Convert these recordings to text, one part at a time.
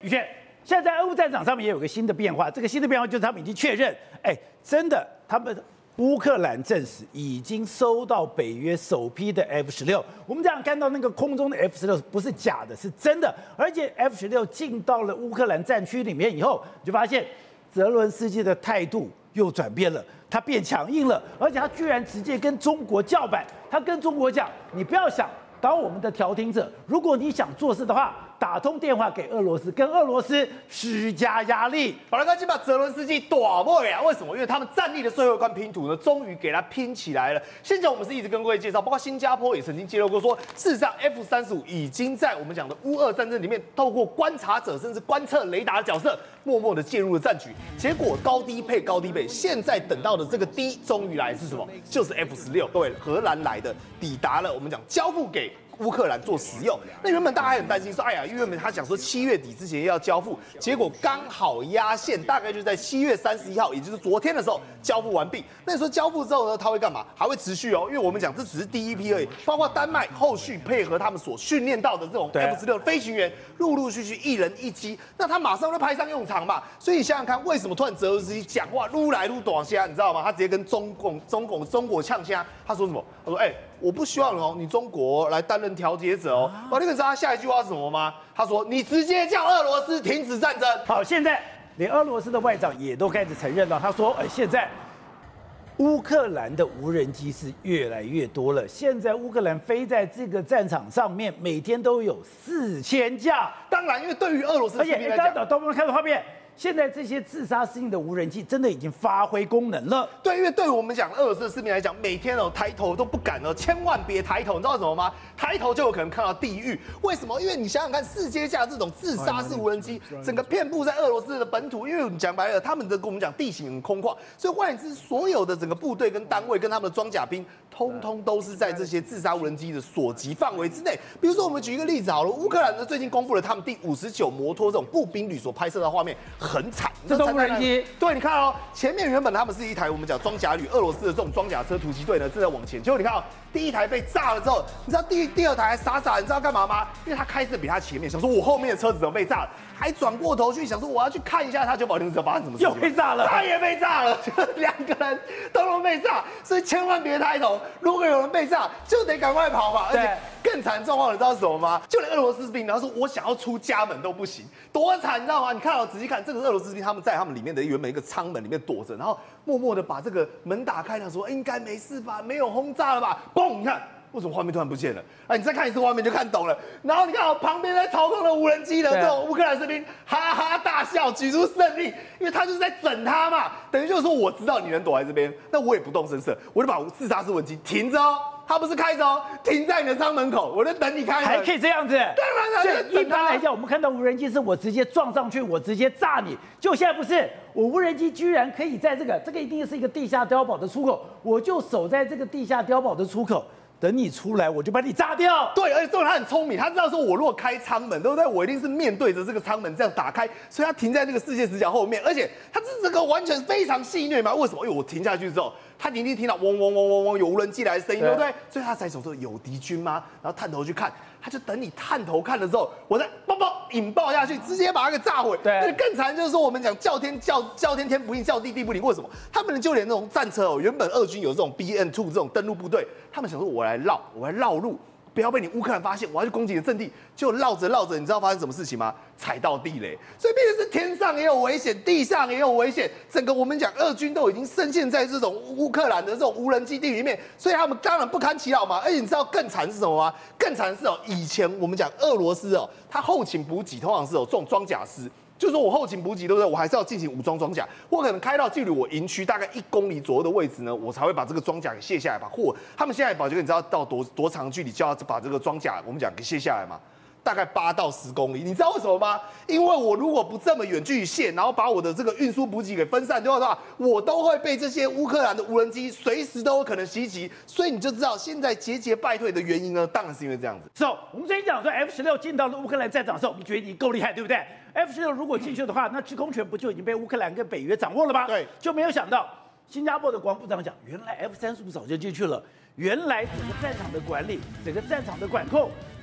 宇轩，现在在俄乌战场上面也有个新的变化，这个新的变化就是他们已经确认，真的，他们乌克兰证实已经收到北约首批的 F-16。我们这样看到那个空中的 F-16不是假的，是真的，而且 F-16进到了乌克兰战区里面以后，你就发现泽伦斯基的态度又转变了，他变强硬了，而且他居然直接跟中国叫板，他跟中国讲，你不要想当我们的调停者，如果你想做事的话，打通电话给俄罗斯，跟俄罗斯施加压力。 好了，赶紧把泽伦斯基打破呀！为什么？因为他们战力的最后一关拼图呢，终于给他拼起来了。现在我们是一直跟各位介绍，包括新加坡也曾经揭露过说，事实上 F-35已经在我们讲的乌俄战争里面，透过观察者甚至观测雷达的角色，默默的介入了战局。结果高低配，现在等到的这个低终于来是什么？就是 F-16，各位，荷兰来的，抵达了我们讲交付给乌克兰做使用。那原本大家还很担心说，原本他讲说7月底之前要交付，结果刚好压线，大概就在7月31号，也就是昨天的时候交付完毕。那你说交付之后呢，他会干嘛？还会持续哦，因为我们讲这只是第一批而已，包括丹麦后续配合他们所训练到的这种 F-16飞行员，陆续一人一机，那他马上就派上用场嘛。所以你想想看，为什么突然泽伦斯基讲话撸来撸短虾，你知道吗？他直接跟中国呛虾，他说什么？他说我不希望你中国来担任调解者哦。你可知道他下一句话是什么吗？他说：“你直接叫俄罗斯停止战争。” 好，现在连俄罗斯的外长也都开始承认了，他说：“现在乌克兰的无人机是越来越多了。现在乌克兰飞在这个战场上面，每天都有4000架。 当然，因为对于俄罗斯， 而且你刚刚都不能看到画面。”现在这些自杀式的无人机真的已经发挥功能了。 对，因为对于我们讲俄罗斯的士兵来讲，每天抬头都不敢千万别抬头，你知道什么吗？抬头就有可能看到地狱。为什么？因为你想想看，4000架这种自杀式无人机，整个遍布在俄罗斯的本土。因为你讲白了，他们的跟我们讲地形很空旷，所以换言之，所有的整个部队跟单位跟他们的装甲兵，通通都是在这些自杀无人机的所及范围之内。比如说，我们举一个例子好了，乌克兰呢最近公布了他们第59摩托这种步兵旅所拍摄的画面。很惨， 这种无人机， 对，你看前面原本他们是一台我们讲装甲旅，俄罗斯的这种装甲车突击队呢正在往前，结果你看第一台被炸了之后，你知道第二台还傻，你知道干嘛吗？因为他开始比他前面，想说我后面的车子怎么被炸了，还转过头去想说我要去看一下他9保停车发生什么事， 又被炸了， 他也被炸了，就2个人都被炸，所以千万别抬头，如果有人被炸，就得赶快跑嘛，而且更惨状况你知道是什么吗？就连俄罗斯兵，然后说我想要出家门都不行，多惨，你知道吗？你看仔细看，这个俄罗斯兵他们在他们里面的原本一个舱门里面躲着，然后默默的把这个门打开，他说应该没事吧，没有轰炸了吧？嘣，你看为什么画面突然不见了？你再看一次画面就看懂了。然后你看旁边在操控的无人机的这种乌克兰士兵哈哈大笑，举出胜利，因为他就是在整他嘛，等于就是说我知道你能躲在这边，那我也不动声色，我就把自杀式无人机停着哦。他不是开着停在你的舱门口，我就等你开门， 还可以这样子。 当然了， 一般来讲，我们看到无人机是我直接撞上去，我直接炸你。就现在不是，我无人机居然可以在这个一定是一个地下碉堡的出口，我就守在这个地下碉堡的出口。等你出来，我就把你炸掉。 对，而且重点他很聪明，他知道说我如果开舱门，对不对？我一定是面对着这个舱门这样打开，所以他停在那个世界死角后面，而且他这个完全非常戏谑嘛。为什么？因为我停下去之后，他一定听到嗡嗡嗡嗡嗡有无人机来的声音，对不对？所以他才想说有敌军吗？然后探头去看，他就等你探头看了之后，我再爆引爆下去，直接把它给炸毁。对，更惨就是说我们讲叫天天不应，叫地不灵。为什么？他们就连那种战车原本俄军有这种 BN2 这种登陆部队，他们想说我来绕路。不要被你乌克兰发现，我要去攻击你的阵地，就绕着，你知道发生什么事情吗？踩到地雷，所以变成是天上也有危险，地上也有危险，整个我们讲俄军都已经深陷在这种乌克兰的这种无人基地里面，所以他们当然不堪其扰嘛。而且你知道更惨是什么吗？更惨是以前我们讲俄罗斯他后勤补给通常是这种装甲师。就是说我后勤补给，对不对？我还是要进行武装装甲，我可能开到距离我营区大概1公里左右的位置呢，我才会把这个装甲给卸下来，把货。他们现在保就你知道到多长距离就要把这个装甲我们讲给卸下来嘛？大概8到10公里。你知道为什么吗？因为我如果不这么远距离卸，然后把我的这个运输补给给分散掉的话，我都会被这些乌克兰的无人机随时都有可能袭击。所以你就知道现在节节败退的原因呢，当然是因为这样子。 我们之前讲说 F-16进到了乌克兰战场的时候，我们觉得你够厉害，对不对？F-16如果进去的话，那制空权不就已经被乌克兰跟北约掌握了吗？ 对， 就没有想到新加坡的国防部长讲，原来 F-35早就进去了，原来整个战场的管理、整个战场的管控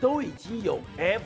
都已经有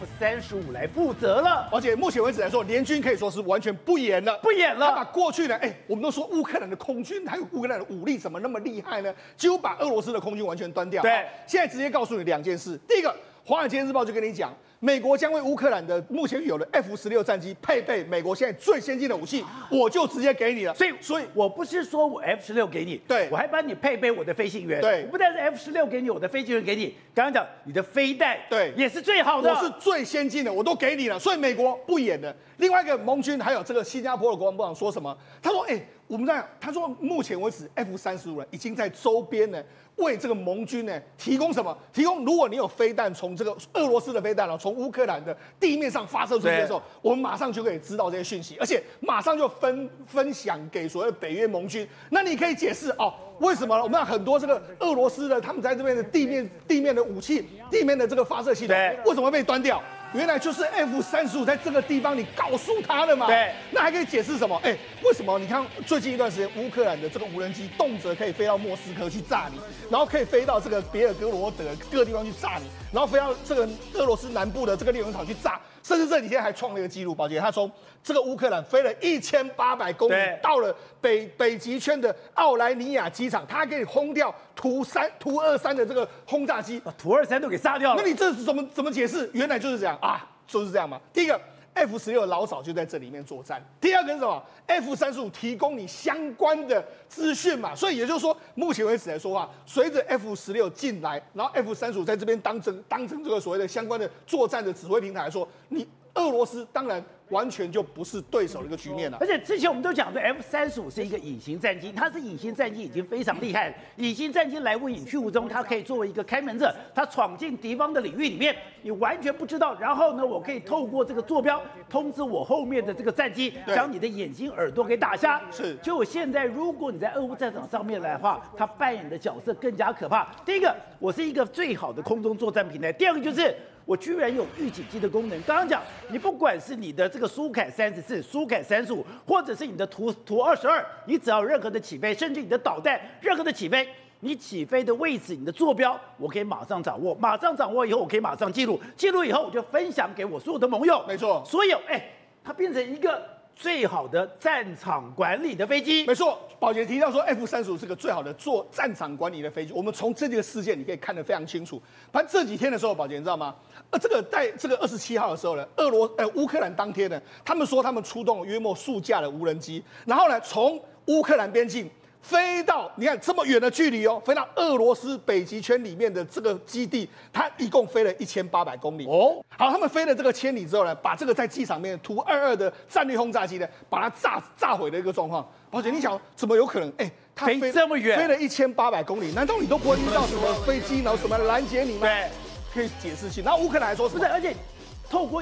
F-35来负责了， 而且目前为止来说，联军可以说是完全不演了， 不演了。 他把过去呢，我们都说乌克兰的空军还有乌克兰的武力怎么那么厉害呢？几乎把俄罗斯的空军完全端掉。 对， 现在直接告诉你2件事。第一个，《华尔街日报》就跟你讲，美国将为乌克兰的目前有的 F-16战机配备美国现在最先进的武器，我就直接给你了。 所以我不是说我 F-16给你， 对， 我还帮你配备我的飞行员。 对， 我不但是 F-16给你，我的飞行员给你。刚刚讲你的飞弹， 对， 也是最好的， 我是最先进的，我都给你了。所以美国不演了。另外一个盟军还有这个新加坡的国防部长说什么？他说：“我们这样，他说目前为止 F-35已经在周边呢。”为这个盟军呢提供什么？提供如果你有飞弹从这个俄罗斯的飞弹从乌克兰的地面上发射出去的时候，我们马上就可以知道这些讯息，而且马上就分享给所谓的北约盟军。那你可以解释为什么我们很多这个俄罗斯的他们在这边的地面的武器、地面的这个发射系统，为什么被端掉？原来就是 F-35在这个地方，你告诉他了嘛？ 对， 那还可以解释什么？为什么？你看最近一段时间，乌克兰的这个无人机动辄可以飞到莫斯科去炸你，然后可以飞到这个别尔哥罗德各个地方去炸你，然后飞到这个俄罗斯南部的这个猎union场去炸，甚至这几天还创了一个纪录，宝杰他从这个乌克兰飞了1800公里，到了北极圈的奥莱尼亚机场，他还可以轰掉图23的这个轰炸机， 把图23都给杀掉了。 那你这是怎么解释？原来就是这样就是这样嘛。第一个 F-16老早就在这里面作战。第二个是什么 ？F-35提供你相关的资讯嘛，所以也就是说，目前为止来说话，随着 F-16进来，然后 F-35在这边当成这个所谓的相关的作战的指挥平台来说，你俄罗斯当然完全就不是对手的一个局面了。 而且之前我们都讲说 F-35是一个隐形战机，它是隐形战机已经非常厉害了。隐形战机来无影去无踪，它可以作为一个开门者，它闯进敌方的领域里面，你完全不知道。然后呢，我可以透过这个坐标通知我后面的这个战机，将你的眼睛、耳朵给打瞎。 是， 就现在，如果你在俄乌战场上面来的话，它扮演的角色更加可怕。第一个，我是一个最好的空中作战平台；第二个就是我居然有预警机的功能。刚刚讲，你不管是你的这个苏凯34、苏凯35，或者是你的图22，你只要任何的起飞，甚至你的导弹任何的起飞，你起飞的位置、你的坐标，我可以马上掌握，马上掌握以后，我可以马上记录，记录以后我就分享给我所有的盟友。 没错， 所有它变成一个最好的战场管理的飞机。 没错，宝杰提到说 F-35是个最好的做战场管理的飞机。我们从这个事件你可以看得非常清楚。反正这几天的时候，宝杰你知道吗？这个在这个27号的时候呢，乌克兰当天呢，他们说他们出动约莫数架的无人机，然后呢从乌克兰边境飞到你看这么远的距离飞到俄罗斯北极圈里面的这个基地，它一共飞了1800公里。好，他们飞了这个1000里之后呢，把这个在机场面图22的战略轰炸机呢，把它炸毁的一个状况。宝姐，你想怎么有可能？它飞这么远， 飞了1800公里，难道你都不会遇到什么飞机，然后什么拦截你吗？ 对， 可以解释性。然后乌克兰还说什么？ 不是，而且透过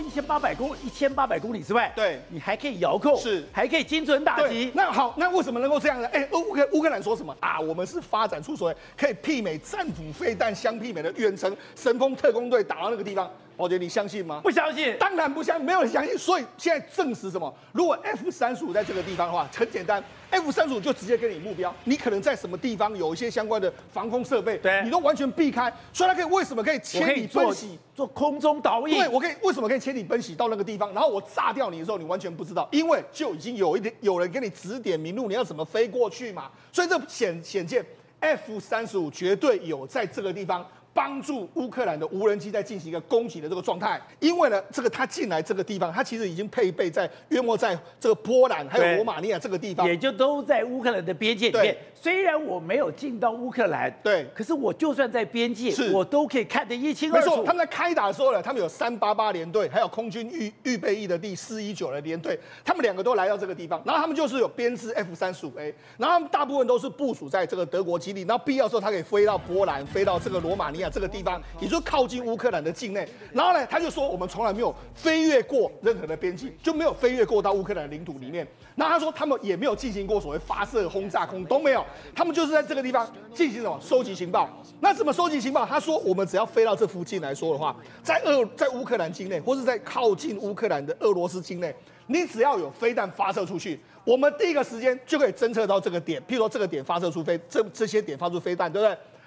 1800公里之外， 对， 你还可以遥控， 是还可以精准打击。 那好，那为什么能够这样呢？乌克兰说什么啊？我们是发展出所谓可以媲美战斧飞弹相媲美的远程神风特工队打到那个地方。宝姐，你相信吗？ 不相信， 当然不相信，没有人相信。所以现在证实什么？如果 F-35在这个地方的话，很简单 ，F-35就直接给你目标，你可能在什么地方有一些相关的防空设备， 对， 你都完全避开。所以它可以为什么可以千里奔袭， 做空中导引？ 对，我可以为什么可以千里奔袭到那个地方，然后我炸掉你的时候，你完全不知道，因为就已经有人给你指点明路，你要怎么飞过去嘛。所以这显见 F-35绝对有在这个地方帮助乌克兰的无人机在进行一个攻击的这个状态，因为呢，这个它进来这个地方，它其实已经配备在约莫在这个波兰还有罗马尼亚这个地方， 也就都在乌克兰的边界里面。虽然我没有进到乌克兰， 对， 可是我就算在边界，我都可以看得一清二楚。 没错，他们在开打的时候呢，他们有388联队，还有空军预备役的第419的联队，他们2个都来到这个地方，然后他们就是有编制 F-35A， 然后他们大部分都是部署在这个德国基地，然后必要的时候他可以飞到波兰，飞到这个罗马尼亚这个地方，也就是靠近乌克兰的境内。然后呢，他就说我们从来没有飞越过任何的边境，就没有飞越过到乌克兰的领土里面。那他说他们也没有进行过所谓发射轰炸空都没有，他们就是在这个地方进行什么收集情报。那怎么收集情报？他说我们只要飞到这附近来说的话，在乌克兰境内，或是在靠近乌克兰的俄罗斯境内，你只要有飞弹发射出去，我们第一个时间就可以侦测到这个点。譬如说这个点发射出这些点发出飞弹，对不对？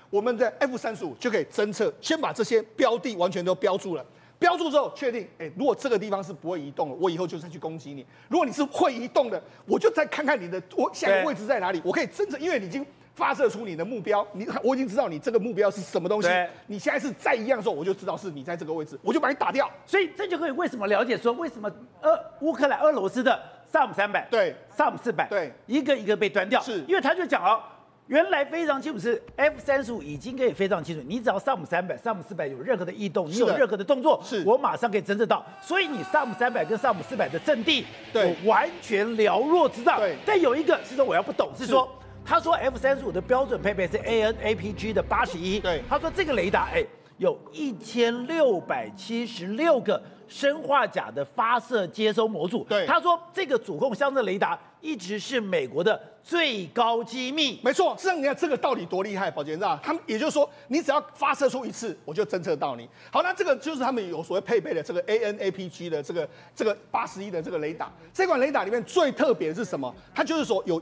我们的 F-35就可以侦测，先把这些标的完全都标注了。标注之后，确定，如果这个地方是不会移动的，我以后就再去攻击你；如果你是会移动的，我就再看看你的下一个位置在哪里，我可以侦测，因为你已经发射出你的目标，我已经知道你这个目标是什么东西。你下一次再一样的时候，我就知道是你在这个位置，我就把你打掉。 所以这就可以为什么了解说，为什么乌克兰、俄罗斯的萨姆300、 对萨姆400， 对， 一个一个被端掉， 是因为他就讲哦。原来非常清楚是 F-35已经可以非常清楚，你只要萨姆300、萨姆400有任何的异动，你有任何的动作，我马上可以侦测到。所以你萨姆300跟萨姆400的阵地，我完全了若指掌。但有一个是说我要不懂，是说他说 F-35的标准配备是 AN/APG 的81， 对， 他说这个雷达有1676个砷化钾的发射接收模组， 对， 他说这个主控相对雷达一直是美国的最高机密。 没错，实际上你看这个到底多厉害，宝杰知道？他们也就是说，你只要发射出一次，我就侦测到你。好，那这个就是他们有所谓配备的这个 AN/APG 的这个81的这个雷达。这款雷达里面最特别的是什么？它就是说有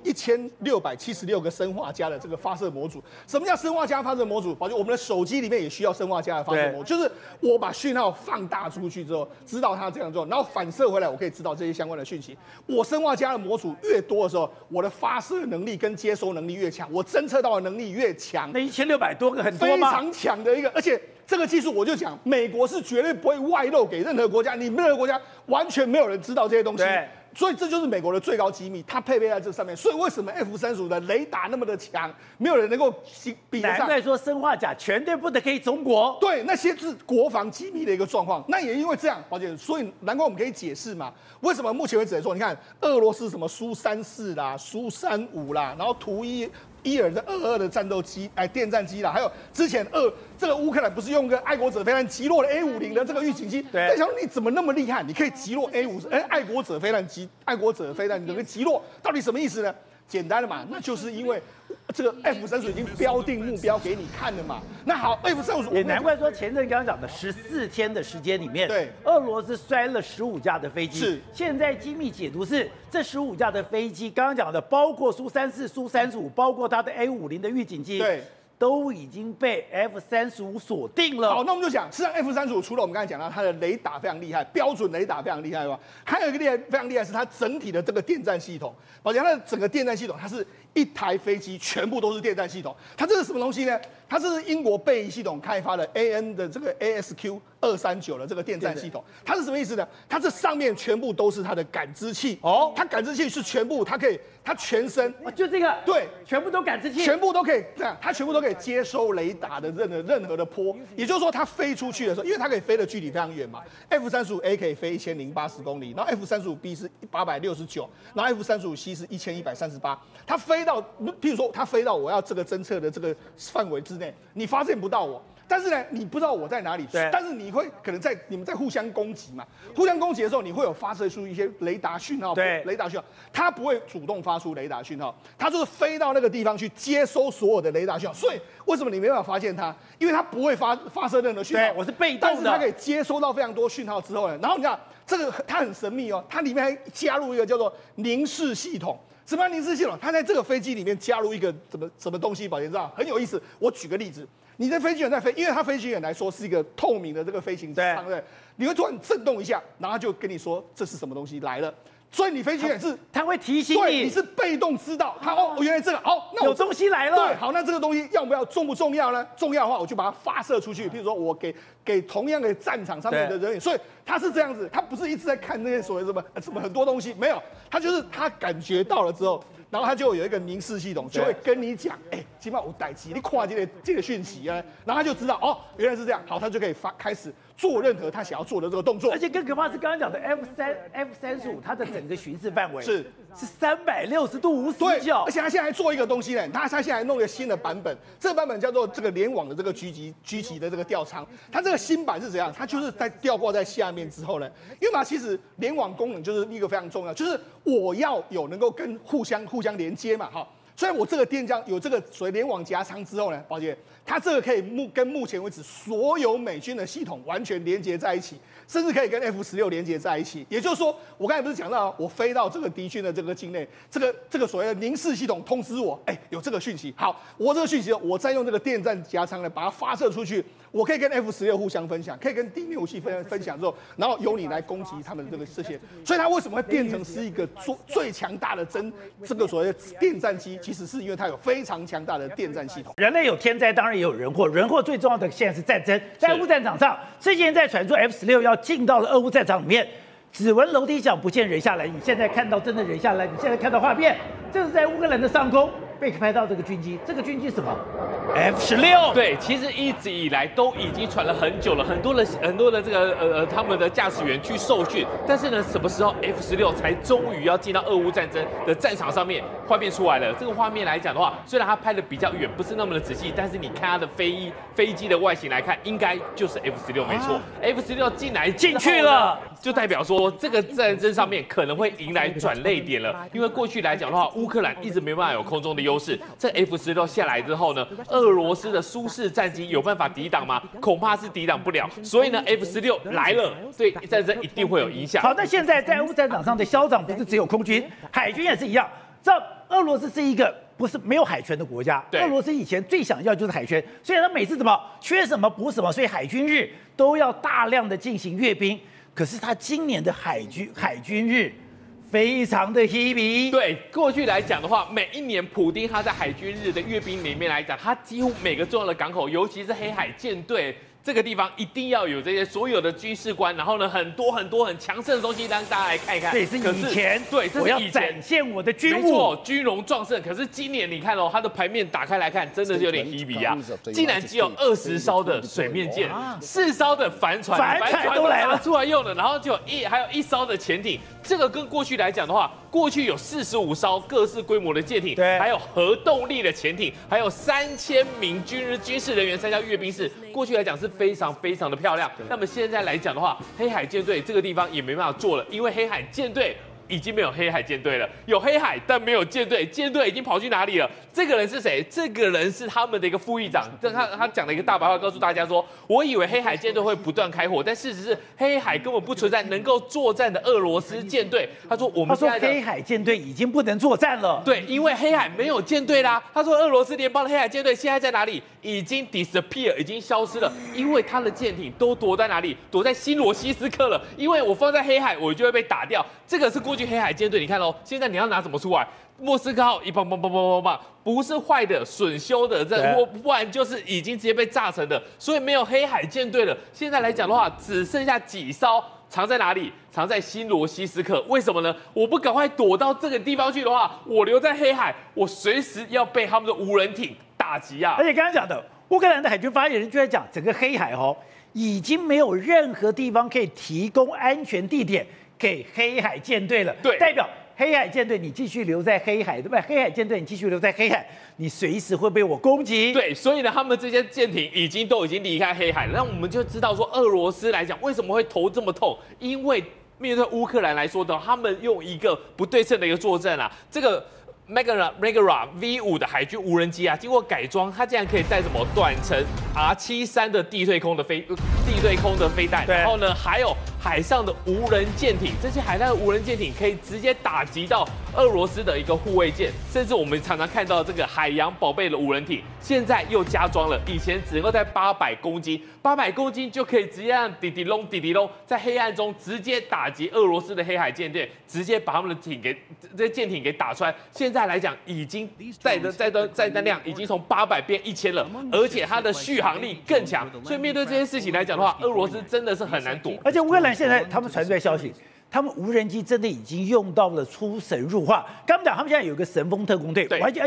1676个砷化镓的这个发射模组。什么叫砷化镓发射模组？宝杰，我们的手机里面也需要砷化镓的发射模组，就是我把讯号放大出去之后，知道它这样做，然后反射回来，我可以知道这些相关的讯息。我砷化镓的模组越多的时候，我的发射能力跟接收能力越强，我侦测到的能力越强。 那1600多个很多吗？ 非常强的一个，而且这个技术我就讲，美国是绝对不会外露给任何国家，你们任何国家完全没有人知道这些东西。所以这就是美国的最高机密，它配备在这上面。所以为什么 F-35的雷达那么的强，没有人能够比得上？ 难怪说砷化钾绝对不得可以中国。 对，那些是国防机密的一个状况。那也因为这样，宝姐，所以难怪我们可以解释嘛，为什么目前为止来说，你看俄罗斯什么苏34啦、苏35啦，然后图伊尔的22的战斗机，电战机啦，还有之前这个乌克兰不是用个爱国者飞弹击落了 A50的这个预警机？对，想说你怎么那么厉害？你可以击落爱国者飞弹，你能够击落，到底什么意思呢？简单的嘛，那就是因为这个 F-35已经标定目标给你看了嘛。那好 ，F-35 也难怪说前阵刚刚讲的14天的时间里面，对，俄罗斯摔了15架的飞机。是，现在机密解读是这15架的飞机，刚刚讲的包括苏34、苏35，包括它的 A50的预警机，对，都已经被 F-35锁定了。 好，那我们就讲，实际上 F-35除了我们刚才讲到它的雷达非常厉害，标准雷达非常厉害吧，还有一个非常厉害是它整体的这个电战系统。宝强，它的整个电战系统，它是一台飞机全部都是电战系统。它这是什么东西呢？它是英国贝仪系统开发的 AN 的这个 ASQ239的这个电战系统。它是什么意思呢？它这上面全部都是它的感知器。哦，它感知器是全部，它全身就这个，对，全部都感知器， 全部都可以这样，它全部都可以接收雷达的任何的波。也就是说，它飞出去的时候，因为它可以飞的距离非常远嘛。F-35A 可以飞1080公里，然后 F-35B 是869，然后 F-35C 是1138。它飞到，譬如说它飞到我要这个侦测的这个范围之内，你发现不到我。但是呢，你不知道我在哪里，但是你会可能你们在互相攻击嘛？互相攻击的时候，你会有发射出一些雷达讯号，雷达讯号，它不会主动发出雷达讯号，它就是飞到那个地方去接收所有的雷达讯号。所以为什么你没办法发现它？因为它不会发射任何讯号， 对，我是被动的， 但是它可以接收到非常多讯号之后呢，然后你看这个它很神秘哦，它里面还加入一个叫做凝视系统。什么凝视系统？它在这个飞机里面加入一个什么东西？宝杰知道很有意思。我举个例子。你的飞行员在飞，因为它飞行员来说是一个透明的这个飞行舱，对，你会突然震动一下，然后他就跟你说这是什么东西来了，所以你飞行员是他会提醒你， 你是被动知道，原来这个那有东西来了， 对，好，那这个东西重不重要呢？重要的话，我就把它发射出去，譬如说我给同样的战场上面的人员，所以他是这样子，他不是一直在看那些所谓什么很多东西，没有，他就是他感觉到了之后。然后他就有一个凝视系统，就会跟你讲，起码有代志，你看这个讯息啊，然后他就知道原来是这样，好，他就可以开始做任何他想要做的这个动作。 而且更可怕是刚刚讲的 F-35，它的整个巡视范围是 360度无死角， 而且他现在还做一个东西呢，他现在还弄一个新的版本，这个版本叫做这个联网的这个狙击的这个吊舱，它这个新版是怎样？它就是在吊挂在下面之后呢，因为嘛，其实联网功能就是一个非常重要，就是我要有能够跟互相连接嘛，哈。 所以我这个电浆有这个所谓联网加仓之后呢，宝姐，它这个可以跟目前为止所有美军的系统完全连接在一起，甚至可以跟 F-16连接在一起。也就是说，我刚才不是讲到，我飞到这个敌军的这个境内，这个所谓的凝视系统通知我，有这个讯息。好，我这个讯息，我再用这个电站加仓呢，把它发射出去，我可以跟 F-16互相分享，可以跟地面武器分享之后，然后由你来攻击他们这些。所以它为什么会变成是一个最强大的这个所谓的电战机？其实是因为它有非常强大的电战系统。 人类有天灾，当然也有人祸。人祸最重要的现在是战争，在俄乌战场上，之前在传出 F-16要进到了俄乌战场里面，只闻楼梯响，不见人下来。你现在看到真的人下来，你现在看到画面，这是在乌克兰的上空被拍到这个军机，这个军机什么 F-16？ 对，其实一直以来都已经传了很久了，很多的这个他们的驾驶员去受训，但是呢，什么时候 F-16才终于要进到俄乌战争的战场上面？画面出来了，这个画面来讲的话，虽然它拍的比较远，不是那么的仔细，但是你看它的飞机的外形来看，应该就是 F-16没错。F-16进去了，就代表说这个战争上面可能会迎来转捩点了，因为过去来讲的话，乌克兰一直没办法有空中的优势，这 F-16下来之后呢，俄罗斯的苏式战机有办法抵挡吗？恐怕是抵挡不了。所以呢 ，F-16来了，对战争一定会有影响。 好，那现在在乌战场上的消长不是只有空军，海军也是一样。知道俄罗斯是一个不是没有海权的国家，俄罗斯以前最想要就是海权，所以他每次怎么缺什么补什么，所以海军日都要大量的进行阅兵。可是他今年的海军日非常的 heavy。 对，过去来讲的话，每一年普丁他在海军日的阅兵里面来讲，他几乎每个重要的港口，尤其是黑海舰队。这个地方一定要有这些所有的军事官，然后呢，很多很强盛的东西，让大家来看一看。 这也是以前， 对，这我要展现我的军务， 没错，军容壮盛。可是今年你看哦，它的牌面打开来看，真的是有点 heavy 啊，竟然只有20艘的水面舰，4艘的帆船都来了出来用了，然后就还有1艘的潜艇。这个跟过去来讲的话，过去有45艘各式规模的舰艇， 对， 还有核动力的潜艇，还有3000名军事人员参加阅兵式。过去来讲是非常的漂亮。那么现在来讲的话，黑海舰队这个地方也没办法做了，因为黑海舰队已经没有黑海舰队了，有黑海但没有舰队，舰队已经跑去哪里了？这个人是谁？这个人是他们的一个副议长，他讲了一个大白话，告诉大家说，我以为黑海舰队会不断开火，但事实是黑海根本不存在能够作战的俄罗斯舰队。他说黑海舰队已经不能作战了。 对，因为黑海没有舰队啦。他说俄罗斯联邦的黑海舰队现在在哪里？已经 disappear， 已经消失了，因为他的舰艇都躲在哪里？躲在新罗西斯克了。因为我放在黑海，我就会被打掉。这个是过去黑海舰队，你看喽，现在你要拿什么出来？莫斯科号一棒，不是坏的、损修的，不然就是已经直接被炸成的，所以没有黑海舰队了。现在来讲的话，只剩下几艘，藏在哪里？藏在新罗西斯克。为什么呢？我不赶快躲到这个地方去的话，我留在黑海，我随时要被他们的无人艇打击啊！ 而且刚刚讲的，乌克兰的海军发言人就在讲，整个黑海已经没有任何地方可以提供安全地点给黑海舰队了。 对， 代表黑海舰队你继续留在黑海，对不对？黑海舰队你继续留在黑海，你随时会被我攻击。 对，所以呢，他们这些舰艇都已经离开黑海了。那我们就知道说，俄罗斯来讲为什么会头这么痛，因为面对乌克兰来说的，他们用一个不对称的一个作战啊，这个。Megara V5的海军无人机啊，经过改装，它竟然可以带什么短程 R73的地对空的飞弹，然后呢，还有海上的无人舰艇，这些海上的无人舰艇可以直接打击到俄罗斯的一个护卫舰，甚至我们常常看到这个海洋宝贝的无人艇，现在又加装了，以前只能够在800公斤就可以直接让滴滴隆，在黑暗中直接打击俄罗斯的黑海舰队，直接把他们的这些舰艇给打穿。现在来讲，已经载弹量已经从800变1000了，而且它的续航力更强。所以面对这些事情来讲的话，俄罗斯真的是很难躲。 而且乌克兰现在他们传出来消息，他们无人机真的已经用到了出神入化。刚讲他们现在有一个神风特工队，而且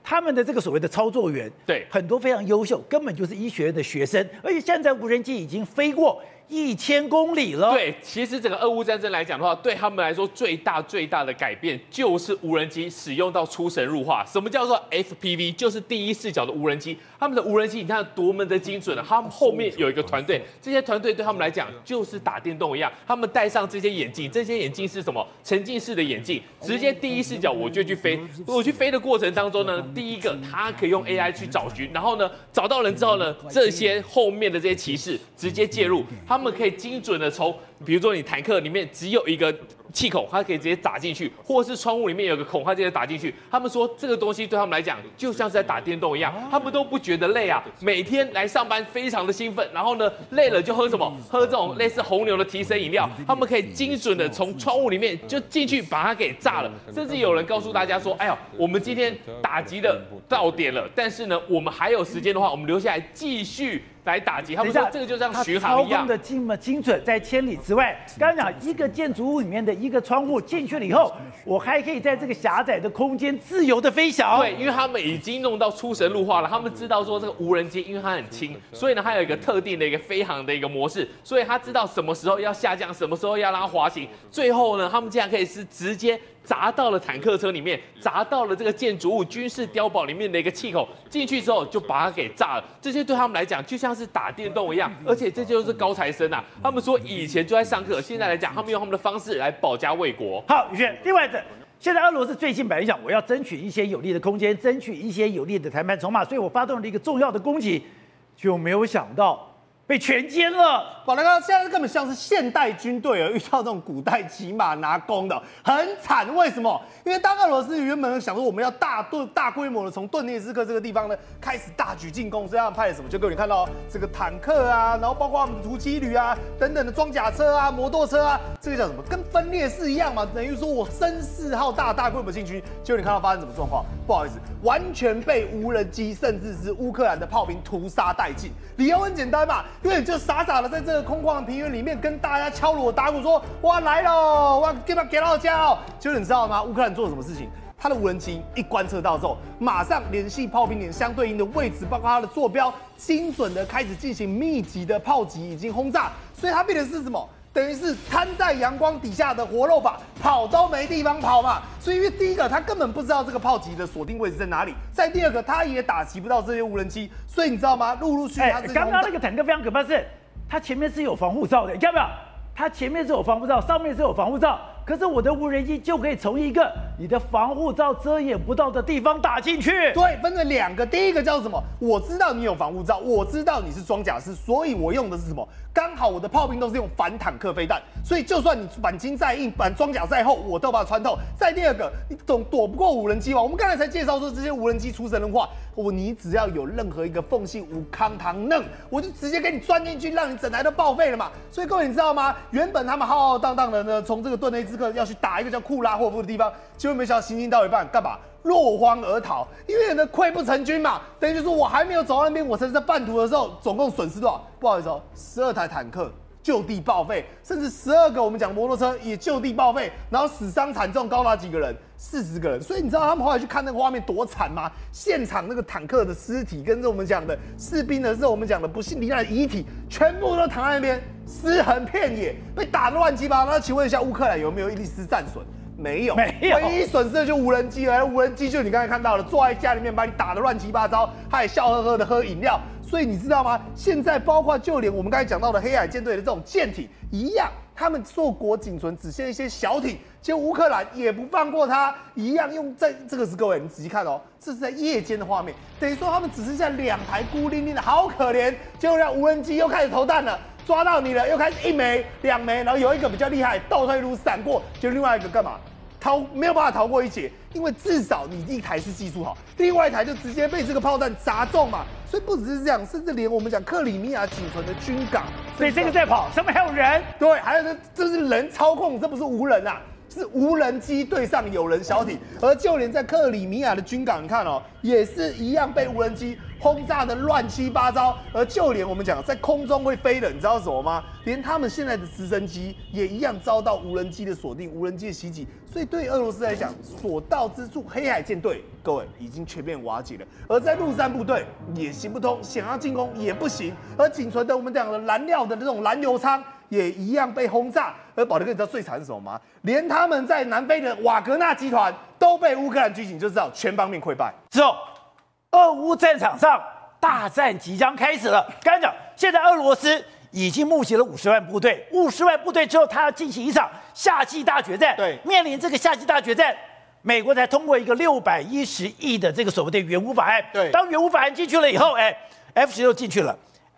他们的这个所谓的操作员， 对， 很多非常优秀，根本就是医学院的学生，而且现在无人机已经飞过1000公里了。 对，其实整个俄乌战争来讲的话，对他们来说最大的改变就是无人机使用到出神入化。什么叫做 FPV？ 就是第一视角的无人机。他们的无人机你看多么的精准了，他们后面有一个团队，这些团队对他们来讲就是打电动一样。他们戴上这些眼镜，这些眼镜是什么？沉浸式的眼镜，直接第一视角我就去飞。我去飞的过程当中呢，第一个它可以用 AI 去找寻，然后呢找到人之后呢，这些后面的这些骑士直接介入，他们可以精准的从，比如说你坦克里面只有一个气孔，它可以直接打进去，或者是窗户里面有个孔，它直接打进去。他们说这个东西对他们来讲就像是在打电动一样，他们都不觉得累啊。每天来上班非常的兴奋，然后呢累了就喝什么？喝这种类似红牛的提神饮料。他们可以精准的从窗户里面就进去把它给炸了。甚至有人告诉大家说：“哎呀，我们今天打击的到点了，但是呢，我们还有时间的话，我们留下来继续。”来打击，他们说这个就像巡航一样， 操控的精准，在千里之外。刚刚讲一个建筑物里面的一个窗户进去了以后，我还可以在这个狭窄的空间自由的飞翔。 对，因为他们已经弄到出神入化了，他们知道说这个无人机，因为它很轻，所以呢，它有一个特定的一个飞行的一个模式，所以他知道什么时候要下降，什么时候要让它滑行。最后呢，他们竟然可以是直接砸到了坦克车里面，砸到了这个建筑物军事碉堡里面的一个气口，进去之后就把它给炸了。这些对他们来讲就像是打电动一样，而且这就是高材生啊。他们说以前就在上课，现在来讲，他们用他们的方式来保家卫国。 好，宇轩，另外的。现在俄罗斯最近本来想我要争取一些有利的空间，争取一些有利的谈判筹码，所以我发动了一个重要的攻击，就没有想到被全歼了。 宝大哥，现在根本像是现代军队遇到这种古代骑马拿弓的，很惨。为什么？因为当俄罗斯原本想说我们要大规模的从顿涅茨克这个地方呢开始大举进攻，所以他们派了什么？就各位你看到这个坦克啊，然后包括我们的突击旅啊等等的装甲车啊、摩托车啊，这个叫什么？跟分裂式一样嘛，等于说我声势浩大，大规模进军。结果你看到发生什么状况？不好意思，完全被无人机甚至是乌克兰的炮兵屠杀殆尽。理由很简单嘛，因为你就傻傻的在这个空旷的平原里面跟大家敲锣打鼓说哇来喽，哇给到家哦。结果你知道吗？乌克兰做了什么事情？他的无人机一观测到之后，马上联系炮兵连相对应的位置，包括他的坐标，精准的开始进行密集的炮击以及轰炸。所以它变成是什么？等于是摊在阳光底下的活肉靶，跑都没地方跑嘛。所以因为第一个，他根本不知道这个炮击的锁定位置在哪里；再第二个，他也打击不到这些无人机。所以你知道吗？陆续他刚刚那个坦克非常可怕是，它前面是有防护罩的，你看到没有？它前面是有防护罩，上面是有防护罩，可是我的无人机就可以从一个你的防护罩遮掩不到的地方打进去。 对，分成两个，第一个叫什么？我知道你有防护罩，我知道你是装甲师，所以我用的是什么？刚好我的炮兵都是用反坦克飞弹，所以就算你板筋再硬，装甲再厚，我都把它穿透。再第二个，你总躲不过无人机嘛？我们刚才才介绍说这些无人机出神入化，你只要有任何一个缝隙，无康堂嫩，我就直接给你钻进去，让你整台都报废了嘛。所以各位你知道吗？原本他们浩浩荡荡的呢，从这个顿涅茨克要去打一个叫库拉霍夫的地方，结果没想到行进到一半干嘛？落荒而逃，因为呢溃不成军嘛，等于就是我还没有走到那边，我才在半途的时候，总共损失多少？不好意思哦，12台坦克就地报废，甚至12个我们讲摩托车也就地报废，然后死伤惨重高达几个人？40个人。所以你知道他们后来去看那个画面多惨吗？现场那个坦克的尸体跟我们讲的士兵的是我们讲的不幸罹难的遗体，全部都躺在那边，尸横遍野，被打得乱七八糟。那请问一下，乌克兰有没有一丝战损？没有，唯一损失的就无人机了。无人机就你刚才看到了，坐在家里面把你打得乱七八糟，他也笑呵呵的喝饮料。所以你知道吗？现在包括就连我们刚才讲到的黑海舰队的这种舰艇一样，他们硕果仅存，只剩一些小艇。结果乌克兰也不放过他，一样用在这个是各位你仔细看哦，这是在夜间的画面，等于说他们只剩下2台孤零零的，好可怜。结果让无人机又开始投弹了。抓到你了，又开始1枚、2枚，然后有一个比较厉害，倒退路闪过，就另外一个干嘛？没有办法逃过一劫，因为至少你一台是技术好，另外一台就直接被这个炮弹砸中嘛。所以不只是这样，甚至连我们讲克里米亚仅存的军港， 所以这个在跑，上面还有人。 对，还有这是人操控，这不是无人啊。是无人机对上有人小艇，而就连在克里米亚的军港，你看哦，也是一样被无人机轰炸的乱七八糟，而就连我们讲在空中会飞的，你知道什么吗？连他们现在的直升机也一样遭到无人机的锁定、无人机的袭击。所以对俄罗斯来讲，所到之处，黑海舰队各位已经全面瓦解了，而在陆战部队也行不通，想要进攻也不行，而仅存的我们讲的燃料的那种燃油仓也一样被轰炸。而宝德哥，你知道最惨是什么吗？连他们在南非的瓦格纳集团都被乌克兰军警就知道全方面溃败。 之后，俄乌战场上大战即将开始了。刚才讲，现在俄罗斯已经募集了50万部队，50万部队之后，他要进行一场夏季大决战。 对， 面临这个夏季大决战，美国才通过一个610亿的这个所谓的援乌法案。 对， 当援乌法案进去了以后，F-16进去了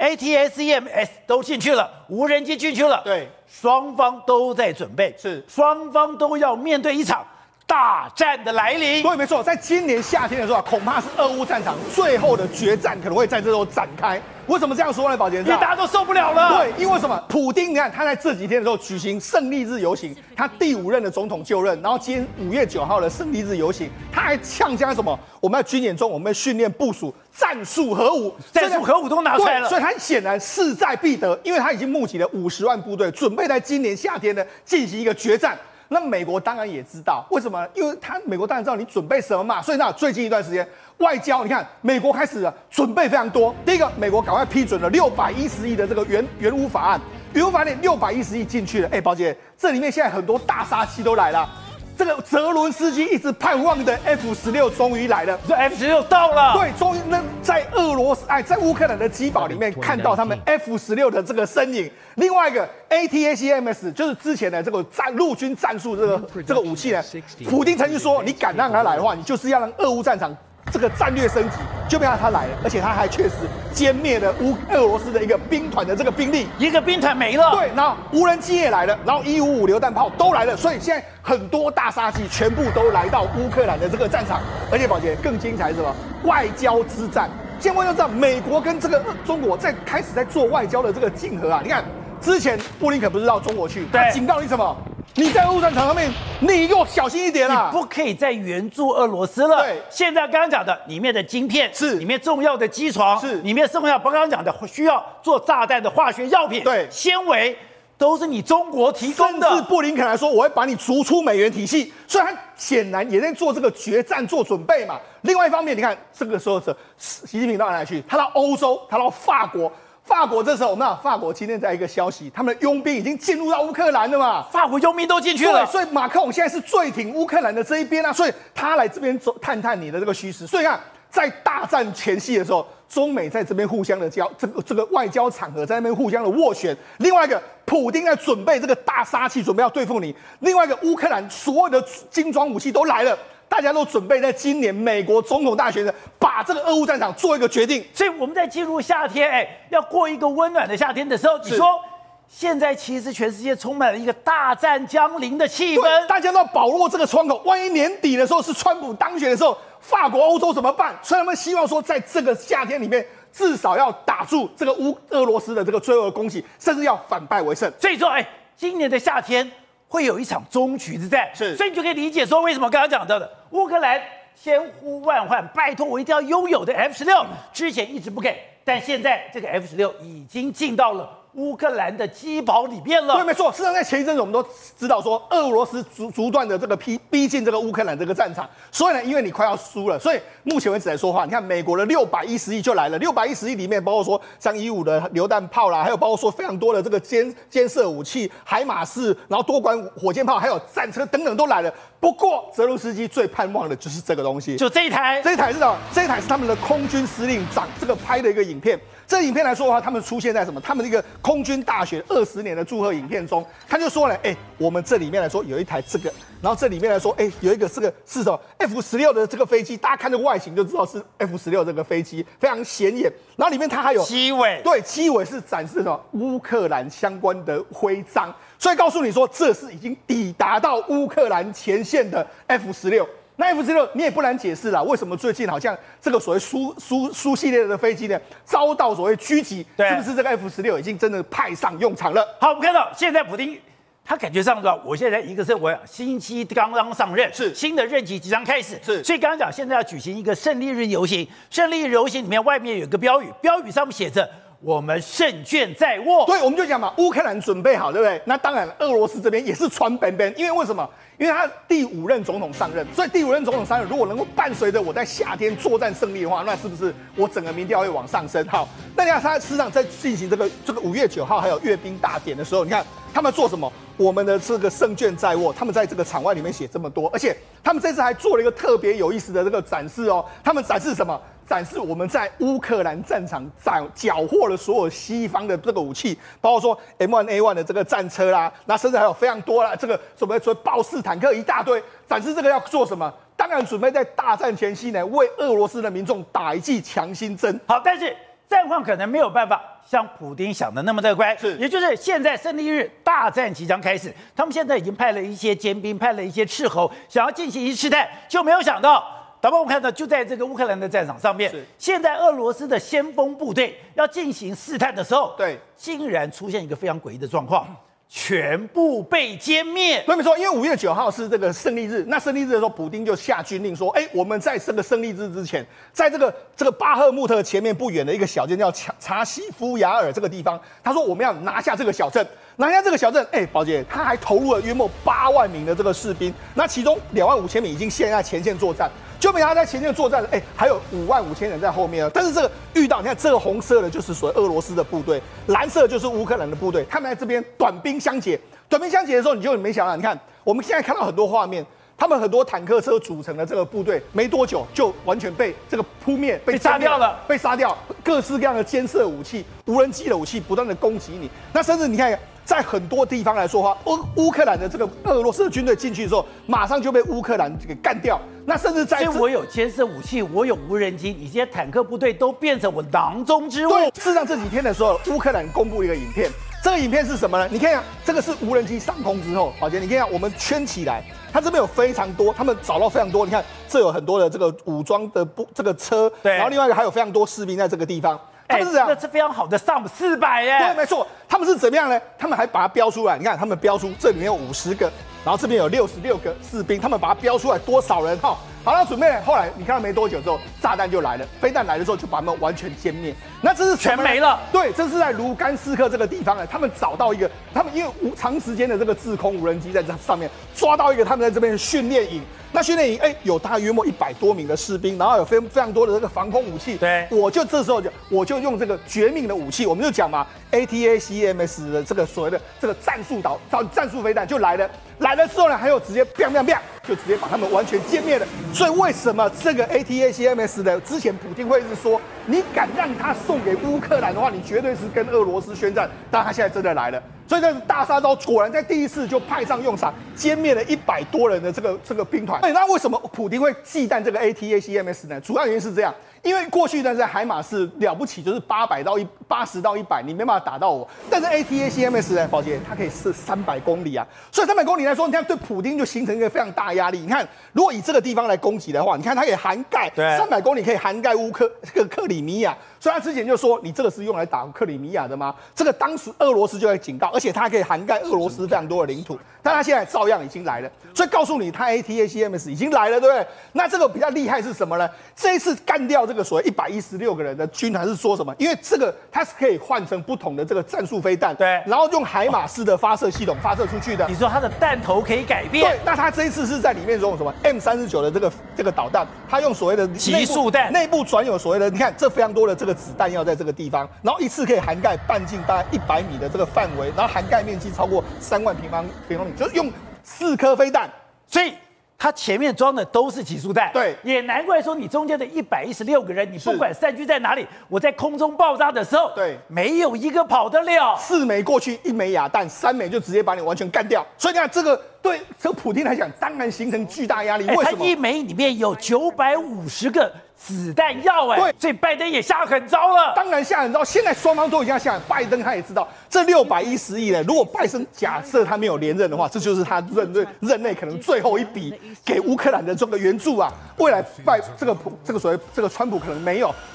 ，ATACMS 都进去了，无人机进去了。 对， 双方都在准备， 是双方都要面对一场大战的来临。 对，没错，在今年夏天的时候恐怕是俄乌战场最后的决战可能会在这时候展开。为什么这样说呢？宝杰， 因为大家都受不了了。 对，因为什么？普丁，你看他在这几天的时候举行胜利日游行，他第5任的总统就任，然后今天5月9号的胜利日游行，他还呛将什么？我们在军演中，我们训练部署战术核武， 战术核武都拿出来了， 所以他显然势在必得，因为他已经募集了50万部队，准备在今年夏天呢进行一个决战。那美国当然也知道，为什么？因为美国当然知道你准备什么嘛，所以最近一段时间外交，你看美国开始准备非常多。第一个，美国赶快批准了610亿的这个援乌法案，援乌法案610亿进去了。宝姐，这里面现在很多大杀器都来了。这个泽伦斯基一直盼望的 F-16终于来了， 这 F-16到了。 对，终于在在乌克兰的机堡里面看到他们 F-16的这个身影。另外一个 ATACMS 就是之前的这个陆军战术这个武器呢，普丁曾经说，你敢让他来的话，你就是要让俄乌战场这个战略升级，就没想到他来了，而且他还确实歼灭了俄罗斯的一个兵团的这个兵力， 一个兵团没了。 对，然后无人机也来了，然后155榴弹炮都来了，所以现在很多大杀器全部都来到乌克兰的这个战场，而且宝杰更精彩是什么？外交之战。现在外交之战，美国跟这个中国开始在做外交的这个竞合啊。你看之前布林肯不是到中国去，他警告你什么？你在俄乌战场上面，你给我小心一点啦！ 你不可以再援助俄罗斯了。 对， 现在刚刚讲的里面的晶片是里面重要的机床， 是里面重要，刚刚讲的需要做炸弹的化学药品， 对， 纤维都是你中国提供的。 甚至布林肯来说，我会把你逐出美元体系，所以他显然也在做这个决战做准备嘛。另外一方面，你看这个时候习近平到哪里去？他到欧洲，他到法国。法国这时候，我们法国今天在一个消息，他们的佣兵已经进入到乌克兰了嘛？ 法国佣兵都进去了， 所以马克龙现在是最挺乌克兰的这一边啊，所以他来这边探探你的这个虚实。所以看，在大战前夕的时候，中美在这边互相的这个外交场合在那边互相的斡旋。另外一个，普丁在准备这个大杀器，准备要对付你。另外一个，乌克兰所有的精装武器都来了。大家都准备在今年美国总统大选把这个俄乌战场做一个决定， 所以我们在进入夏天，要过一个温暖的夏天的时候，你说现在其实全世界充满了一个大战将临的气氛， 大家都要把握这个窗口。万一年底的时候是川普当选的时候，法国、欧洲怎么办？所以他们希望说，在这个夏天里面，至少要打住这个俄罗斯的这个最后的攻击，甚至要反败为胜。 所以说，今年的夏天会有一场终局之战， 是， 所以你就可以理解说，为什么刚刚讲到的乌克兰千呼万唤，拜托我一定要拥有的 F-16，之前一直不给，但现在这个 F-16已经进到了乌克兰的机堡里面了。 对，没错。事实上，在前一阵子我们都知道说，俄罗斯逐段的这个逼近这个乌克兰这个战场，所以呢，因为你快要输了，所以目前为止来说话，你看美国的610亿就来了，610亿里面包括说像155的榴弹炮啦，还有包括说非常多的这个监射武器、海马式，然后多管火箭炮，还有战车等等都来了。不过泽伦斯基最盼望的就是这个东西， 就这一台， 这一台是什么？这一台是他们的空军司令长这个拍的一个影片。这影片来说的话，他们出现在什么？他们的一个空军大学20年的祝贺影片中，他就说了，我们这里面来说有一台这个，然后这里面来说，有一个这个是什么 F-16的这个飞机，大家看这个外形就知道是 F-16这个飞机，非常显眼。然后里面它还有机尾， 对，机尾是展示什么乌克兰相关的徽章，所以告诉你说这是已经抵达到乌克兰前线的 F-16。那 F-16你也不难解释啦，为什么最近好像这个所谓苏系列的飞机呢遭到所谓狙击？是不是这个 F-16已经真的派上用场了？ 好，我们看到现在普丁他感觉上说，我现在一个是我星期刚刚上任， 是新的任期即将开始， 是， 所以刚刚讲现在要举行一个胜利日游行，胜利日游行里面外面有个标语，标语上面写着“我们胜券在握”。 对，我们就讲嘛，乌克兰准备好，对不对？那当然，俄罗斯这边也是穿边边，因为为什么？因为他第5任总统上任，所以第5任总统上任，如果能够伴随着我在夏天作战胜利的话，那是不是我整个民调会往上升？好，那你看他事实上在进行这个5月9号还有阅兵大典的时候，你看他们做什么？我们的这个胜券在握，他们在这个场外里面写这么多，而且他们这次还做了一个特别有意思的这个展示哦。他们展示什么？展示我们在乌克兰战场缴获了所有西方的这个武器，包括说 M1A1 的这个战车啦，那甚至还有非常多啦，这个什么豹式坦克一大堆。展示这个要做什么？当然准备在大战前夕呢，为俄罗斯的民众打一剂强心针。 好，但是战况可能没有办法像普丁想的那么乐观， 是， 也就是现在胜利日大战即将开始，他们现在已经派了一些尖兵，派了一些斥候，想要进行一试探，就没有想到。导播，我们看到就在这个乌克兰的战场上面，现在俄罗斯的先锋部队要进行试探的时候， 对， 竟然出现一个非常诡异的状况，全部被歼灭。 对，没错，因为5月9号是这个胜利日，那胜利日的时候，普丁就下军令说，我们在这个胜利日之前，在这个巴赫穆特前面不远的一个小镇叫查西夫雅尔这个地方，他说我们要拿下这个小镇。拿下这个小镇，宝姐，他还投入了约莫8万名的这个士兵，那其中2万5千名已经现在前线作战，就没想到在前线作战，还有5万5千人在后面啊。但是这个遇到，你看这个红色的就是属于俄罗斯的部队，蓝色就是乌克兰的部队，他们在这边短兵相接。短兵相接的时候，你就没想到，你看我们现在看到很多画面。他们很多坦克车组成的这个部队，没多久就完全被这个扑灭， 被杀掉了， 被杀掉。各式各样的监视武器、无人机的武器不断的攻击你。那甚至你看，在很多地方来说的话，乌克兰的这个俄罗斯的军队进去的时候，马上就被乌克兰给干掉。那甚至在所以我有监视武器，我有无人机，你这些坦克部队都变成我囊中之物。 对，事实上这几天的时候，乌克兰公布一个影片。这个影片是什么呢？你看一下，这个是无人机上空之后，宝杰，你看一下，我们圈起来，它这边有非常多，他们找到非常多。你看，这有很多的这个武装的这个车， 对， 然后另外一个还有非常多士兵在这个地方。他们是这样， 那是非常好的SUM400耶。 对，没错，他们是怎么样呢？他们还把它标出来，你看，他们标出这里面有50个，然后这边有66个士兵，他们把它标出来多少人哈？好了，准备了。后来你看到没多久之后，炸弹就来了，飞弹来的时候就把他们完全歼灭。那这是全没了。 对，这是在卢甘斯克这个地方呢，他们找到一个，他们因为长时间的这个制空无人机在这上面抓到一个他们在这边的训练营。那训练营有大约100多名的士兵，然后有非常多的这个防空武器。 对， 这时候我就用这个绝命的武器，我们就讲嘛 ，ATACMS 的这个所谓的这个战术飞弹就来了。来了之后呢，还有直接 biang biang biang， 就直接把他们完全歼灭了。所以为什么这个 ATACMS 的之前普丁会是说，你敢让他送给乌克兰的话，你绝对是跟俄罗斯宣战。但他现在真的来了，所以这是大杀招，果然在第一次就派上用场，歼灭了100多人的这个兵团。那为什么普丁会忌惮这个 ATACMS 呢？主要原因是这样。因为过去呢，在海马是了不起，就是80到100，你没办法打到我。但是 ATACMS 呢，宝杰，它可以射300公里啊，所以300公里来说，你看对普丁就形成一个非常大压力。你看，如果以这个地方来攻击的话，你看它可以涵盖300公里，可以涵盖克里米亚。所以他之前就说，你这个是用来打克里米亚的吗？这个当时俄罗斯就在警告，而且它可以涵盖俄罗斯非常多的领土，但它现在照样已经来了。所以告诉你，它 ATACMS 已经来了，对不对？那这个比较厉害是什么呢？这一次干掉这个所谓116个人的军团是说什么？因为这个它是可以换成不同的这个战术飞弹， 对， 然后用海马式的发射系统发射出去的。 你说它的弹头可以改变？ 对，那它这一次是在里面用什么 M39的这个导弹，它用所谓的极速弹， 内部转有所谓的，你看这非常多的这个子弹药在这个地方，然后一次可以涵盖半径大概100米的这个范围，然后涵盖面积超过3万平方米，就是用4颗飞弹， 所以它前面装的都是极速弹。 对， 也难怪说你中间的116个人，你不管散居在哪里，我在空中爆炸的时候， 对， 没有一个跑得了。 4枚过去，1枚哑弹，3枚就直接把你完全干掉。所以你看这个。对这个普丁来讲，当然形成巨大压力。为什么？ 他1枚里面有950个子弹药， 对， 所以拜登也下狠招了。 当然下狠招，现在双方都已经下。拜登他也知道，这610亿呢，如果拜登假设他没有连任的话，这就是他任内可能最后一笔给乌克兰的这个援助啊。未来这个所谓这个川普可能没有。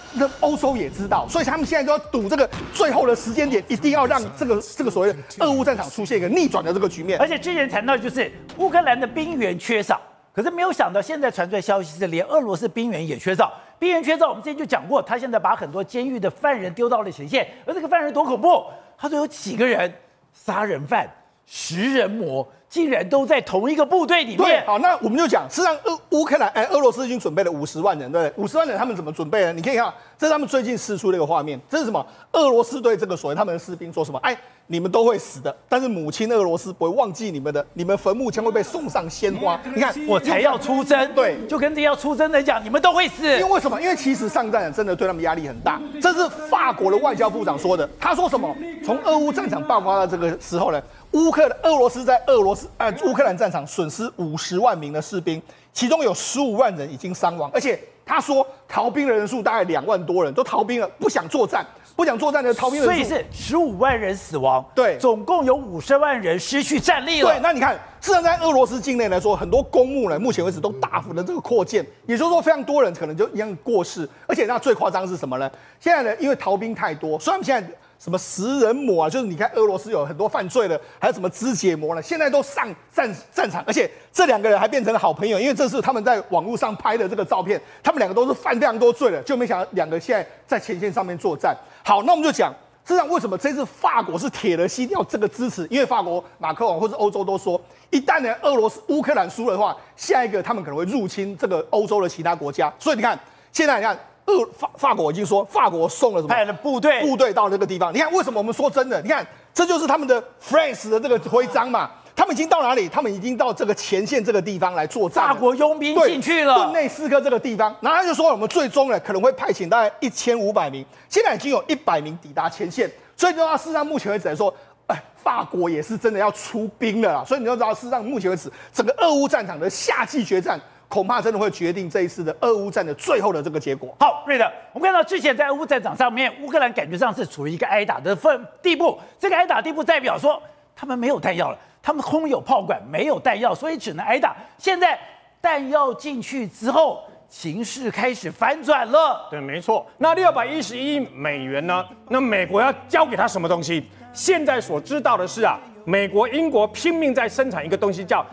那欧洲也知道，所以他们现在都要赌这个最后的时间点，一定要让这个所谓的俄乌战场出现一个逆转的这个局面。 而且之前谈到就是乌克兰的兵员缺少，可是没有想到现在传出来消息是连俄罗斯兵员也缺少。兵员缺少，我们之前就讲过，他现在把很多监狱的犯人丢到了前线，而这个犯人多恐怖，他说有几个人，杀人犯、食人魔。竟然都在同一个部队里面。 对，好，那我们就讲，事实上俄罗斯已经准备了50万人，对不对？50万人他们怎么准备呢？你可以看，这是他们最近释出的一个画面，这是什么？俄罗斯对这个所谓他们的士兵说什么？哎，你们都会死的，但是母亲俄罗斯不会忘记你们的，你们坟墓将会被送上鲜花。你看， 我才要出征， 对， 就跟这要出征的讲，你们都会死。 因为什么？因为其实上战场真的对他们压力很大，这是法国的外交部长说的。他说什么？从俄乌战场爆发的这个时候呢？俄罗斯在乌克兰战场损失50万名的士兵，其中有15万人已经伤亡，而且他说逃兵的人数大概2万多人都逃兵了，不想作战的逃兵人数， 所以是15万人死亡， 对， 总共有50万人失去战力了。 对，那你看，事实上在俄罗斯境内来说，很多公墓呢，目前为止都大幅的这个扩建，也就是说非常多人可能就一样过世，而且那最夸张是什么呢？现在呢，因为逃兵太多，所以他们现在。什么食人魔啊，就是你看俄罗斯有很多犯罪的，还有什么肢解魔呢？现在都上战场，而且这2个人还变成了好朋友，因为这是他们在网络上拍的这个照片，他们2个都是犯非常多罪的，就没想到2个现在在前线上面作战。好，那我们就讲，实际上为什么这次法国是铁了心要这个支持？因为法国马克龙或者欧洲都说，一旦呢乌克兰输了的话，下一个他们可能会入侵这个欧洲的其他国家。所以你看，现在你看。法国已经说，法国送了什么？ 派了部队到这个地方。你看，为什么我们说真的？你看，这就是他们的 France 的这个徽章嘛。他们已经到哪里？他们已经到这个前线这个地方来作战。 法国佣兵进去了， 顿内斯克这个地方。然后他就说，我们最终呢可能会派遣大概1500名，现在已经有100名抵达前线。所以的话，事实上目前为止来说，法国也是真的要出兵了啦。所以你就知道，事实上目前为止，整个俄乌战场的夏季决战。恐怕真的会决定这一次的俄乌战的最后的这个结果。 好，瑞德，我们看到之前在俄乌战场上面，乌克兰感觉上是处于一个挨打的地步。这个挨打地步代表说他们没有弹药了，他们空有炮管，没有弹药，所以只能挨打。现在弹药进去之后，形势开始反转了。 对，没错。那611亿美元呢？那美国要交给他什么东西？现在所知道的是啊，美国、英国拼命在生产一个东西，叫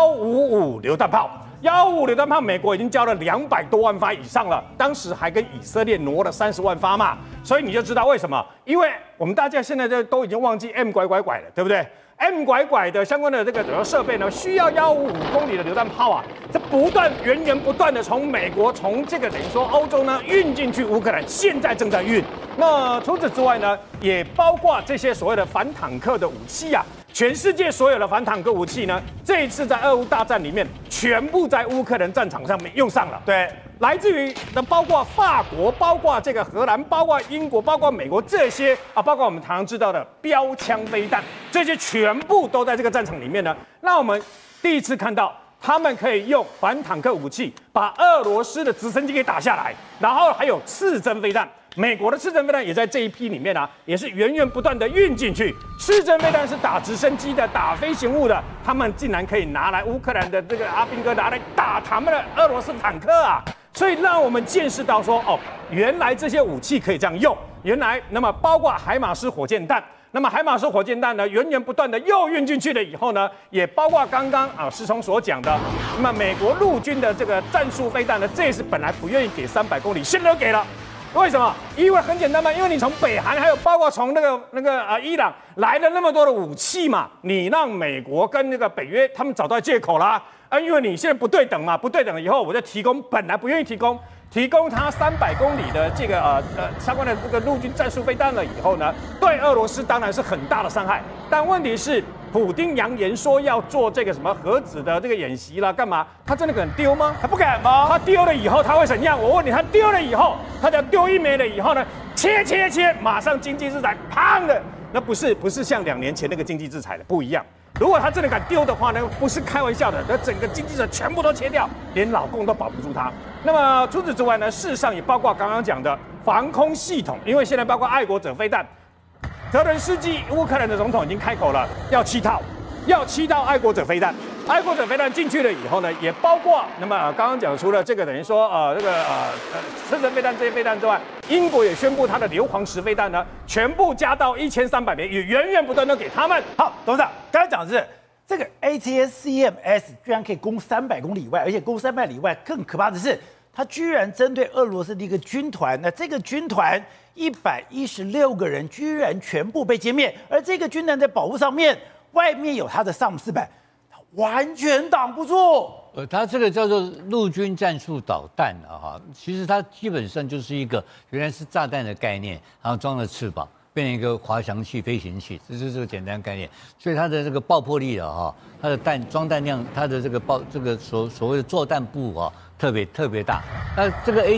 155榴弹炮。155榴弹炮，美国已经交了200多万发以上了，当时还跟以色列挪了30万发嘛，所以你就知道为什么？因为我们大家现在都已经忘记 M 拐了，对不对？M 拐的相关的这个设备呢，需要155公里的榴弹炮啊，这源源不断的从美国从这个等于说欧洲呢运进去乌克兰，现在正在运。那除此之外呢，也包括这些所谓的反坦克的武器啊。全世界所有的反坦克武器呢，这一次在俄乌大战里面，全部在乌克兰战场上面用上了。 对， 来自于包括法国、包括这个荷兰、包括英国、包括美国这些啊，包括我们常常知道的标枪飞弹，这些全部都在这个战场里面呢。那我们第一次看到他们可以用反坦克武器把俄罗斯的直升机给打下来，然后还有刺针飞弹。美国的刺针飞弹也在这一批里面啊，也是源源不断的运进去。刺针飞弹是打直升机的、打飞行物的，他们竟然可以拿来乌克兰的这个阿兵哥拿来打他们的俄罗斯坦克啊！所以让我们见识到说，哦，原来这些武器可以这样用。原来，那么包括海马斯火箭弹。那么海马斯火箭弹呢，源源不断的又运进去了以后呢，也包括刚刚师聪所讲的，那么美国陆军的这个战术飞弹呢，这也是本来不愿意给300公里，现在都给了。为什么？因为很简单嘛，因为你从北韩还有包括从那个伊朗来了那么多的武器嘛，你让美国跟那个北约他们找到借口啦因为你现在不对等嘛，不对等以后我就提供本来不愿意提供他300公里的这个相关的这个陆军战术飞弹了以后呢，对俄罗斯当然是很大的伤害。但问题是，普丁扬言说要做这个什么核子的这个演习啦，干嘛？他真的敢丢吗？ 他不敢吗？ 他丢了以后他会怎样？我问你，他丢了以后，他只要丢一枚了以后呢，切，马上经济制裁，砰的，那不是像2年前那个经济制裁的不一样。如果他真的敢丢的话呢，不是开玩笑的，那整个经济者全部都切掉，连老共都保不住他。那么除此之外呢，事实上也包括刚刚讲的防空系统，因为现在包括爱国者飞弹，泽伦斯基乌克兰的总统已经开口了，要7套爱国者飞弹。 爱国者飞弹进去了以后呢，也包括那么刚刚讲除了这个等于说车身飞弹这些飞弹之外，英国也宣布它的硫磺石飞弹呢，全部加到1300枚，也源源不断的给他们。 好，董事长刚才讲的是这个 ATACMS 居然可以攻300公里以外，而且攻300里外，更可怕的是，它居然针对俄罗斯的一个军团，那这个军团116个人居然全部被歼灭，而这个军团在保护上面，外面有它的上400，它完全挡不住。 它这个叫做陆军战术导弹哈，其实它基本上就是一个原来是炸弹的概念，然后装了翅膀，变成一个滑翔器、飞行器，这就是个简单概念。所以它的这个爆破力它的装弹量，它的这个所谓的作弹部特别大。那这个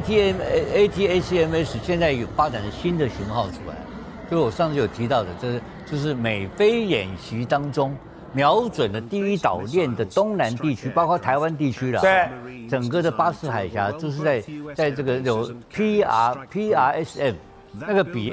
ATACMS 现在有发展了新的型号出来，就是我上次有提到的，就是美菲演习当中。瞄准了第一岛链的东南地区，包括台湾地区了。 对， 整个的巴士海峡就是在这个有 PRSM， 那个比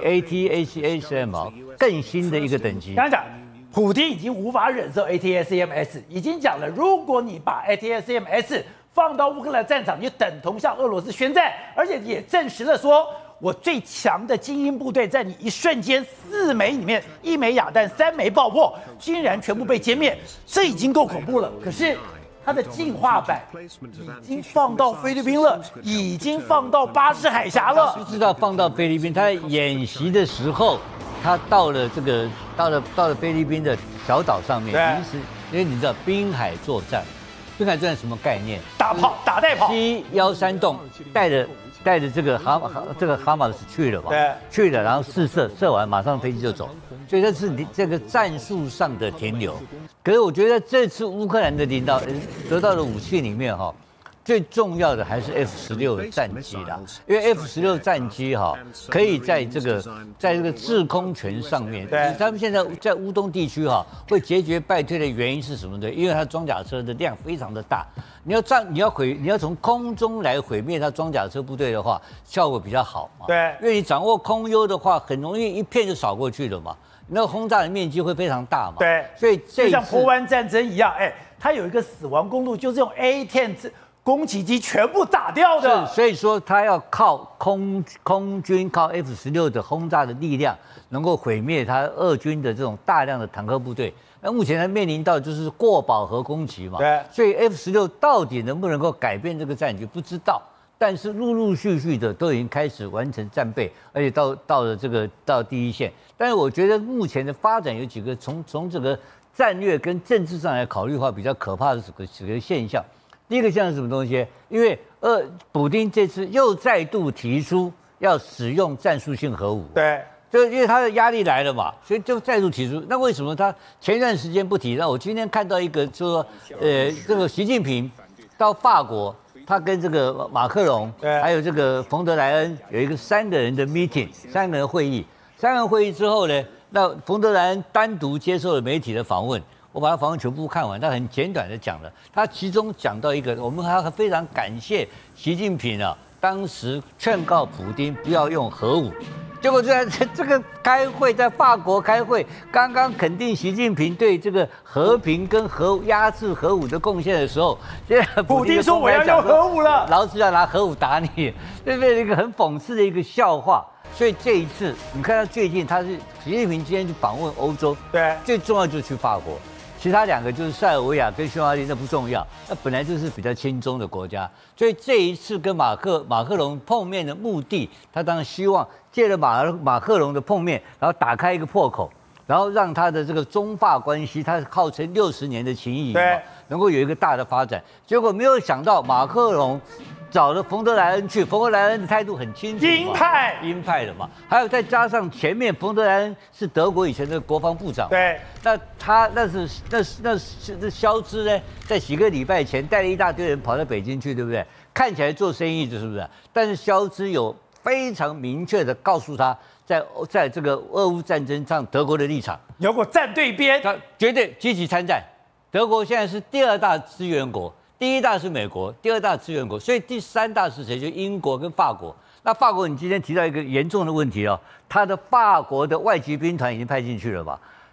ATACMS 更新的一个等级。 刚才讲，普丁已经无法忍受 ATACMS， 已经讲了，如果你把 ATACMS 放到乌克兰战场，就等同向俄罗斯宣战，而且也证实了说。我最强的精英部队在你一瞬间4枚里面1枚哑弹3枚爆破，竟然全部被歼灭，这已经够恐怖了。可是它的进化版已经放到菲律宾了，已经放到巴士海峡了。 不知道放到菲律宾，他在演习的时候，他到了菲律宾的小岛上面，因为你知道滨海作战，滨海作战什么概念？ 打带跑。 713洞带着这个哈马斯去了嘛？ 对， 去了，然后试射完，马上飞机就走，所以这是这个战术上的停留。可是我觉得这次乌克兰的得到的武器里面最重要的还是 F-16战机啦，因为 F-16战机可以在这个制空权上面，他们现在在乌东地区会节节败退的原因是什么呢？因为它装甲车的量非常的大，你要从空中来毁灭它装甲车部队的话，效果比较好嘛。 对， 因为你掌握空优的话，很容易一片就扫过去了嘛，那个轰炸的面积会非常大嘛。 对， 所以就像波湾战争一样，它有一个死亡公路，就是用 A-10攻击机全部打掉的， 所以说他要靠空军靠 F-16的轰炸的力量，能够毁灭他俄军的这种大量的坦克部队。那目前他面临到就是过饱和攻击嘛， 对， 所以 F-16到底能不能够改变这个战局不知道，但是陆续的都已经开始完成战备，而且到第一线。但是我觉得目前的发展有几个从这个战略跟政治上来考虑的话，比较可怕的几个现象。第一个像是什么东西？因为普丁这次又再度提出要使用战术性核武， 对， 就因为他的压力来了嘛，所以就再度提出。那为什么他前一段时间不提？那我今天看到一个，就说这个习近平到法国，他跟这个马克龙，还有这个冯德莱恩有一个3个人的 meeting， 3个人会议。3个人会议之后呢，那冯德莱恩单独接受了媒体的访问。我把他访问全部看完，他很简短的讲了，他其中讲到一个，我们还非常感谢习近平当时劝告普丁不要用核武，结果在这个开会，在法国开会，刚刚肯定习近平对这个和平跟压制核武的贡献的时候，现在普丁说我要用核武了， 老子要拿核武打你，对不对？一个很讽刺的一个笑话。所以这一次，你看他最近，习近平今天去访问欧洲， 对， 最重要就是去法国。其他2个就是塞尔维亚跟匈牙利，那不重要，那本来就是比较亲中的国家，所以这一次跟马克龙碰面的目的，他当然希望借着马克龙的碰面，然后打开一个破口，然后让他的这个中法关系，他号称60年的情谊嘛，能够有一个大的发展。结果没有想到马克龙找了冯德莱恩去，冯德莱恩的态度很清楚，鹰派的嘛。还有再加上前面冯德莱恩是德国以前的国防部长， 对， 那肖兹呢，在几个礼拜前带了一大堆人跑到北京去，对不对？看起来做生意的，是不是？但是肖兹有非常明确的告诉他，在这个俄乌战争上，德国的立场， 如果站对边， 他绝对积极参战。德国现在是第2大支援国。第1大是美国，第2大支援国，所以第3大是谁？就英国跟法国。那法国，你今天提到一个严重的问题它的法国的外籍兵团已经派进去了吧？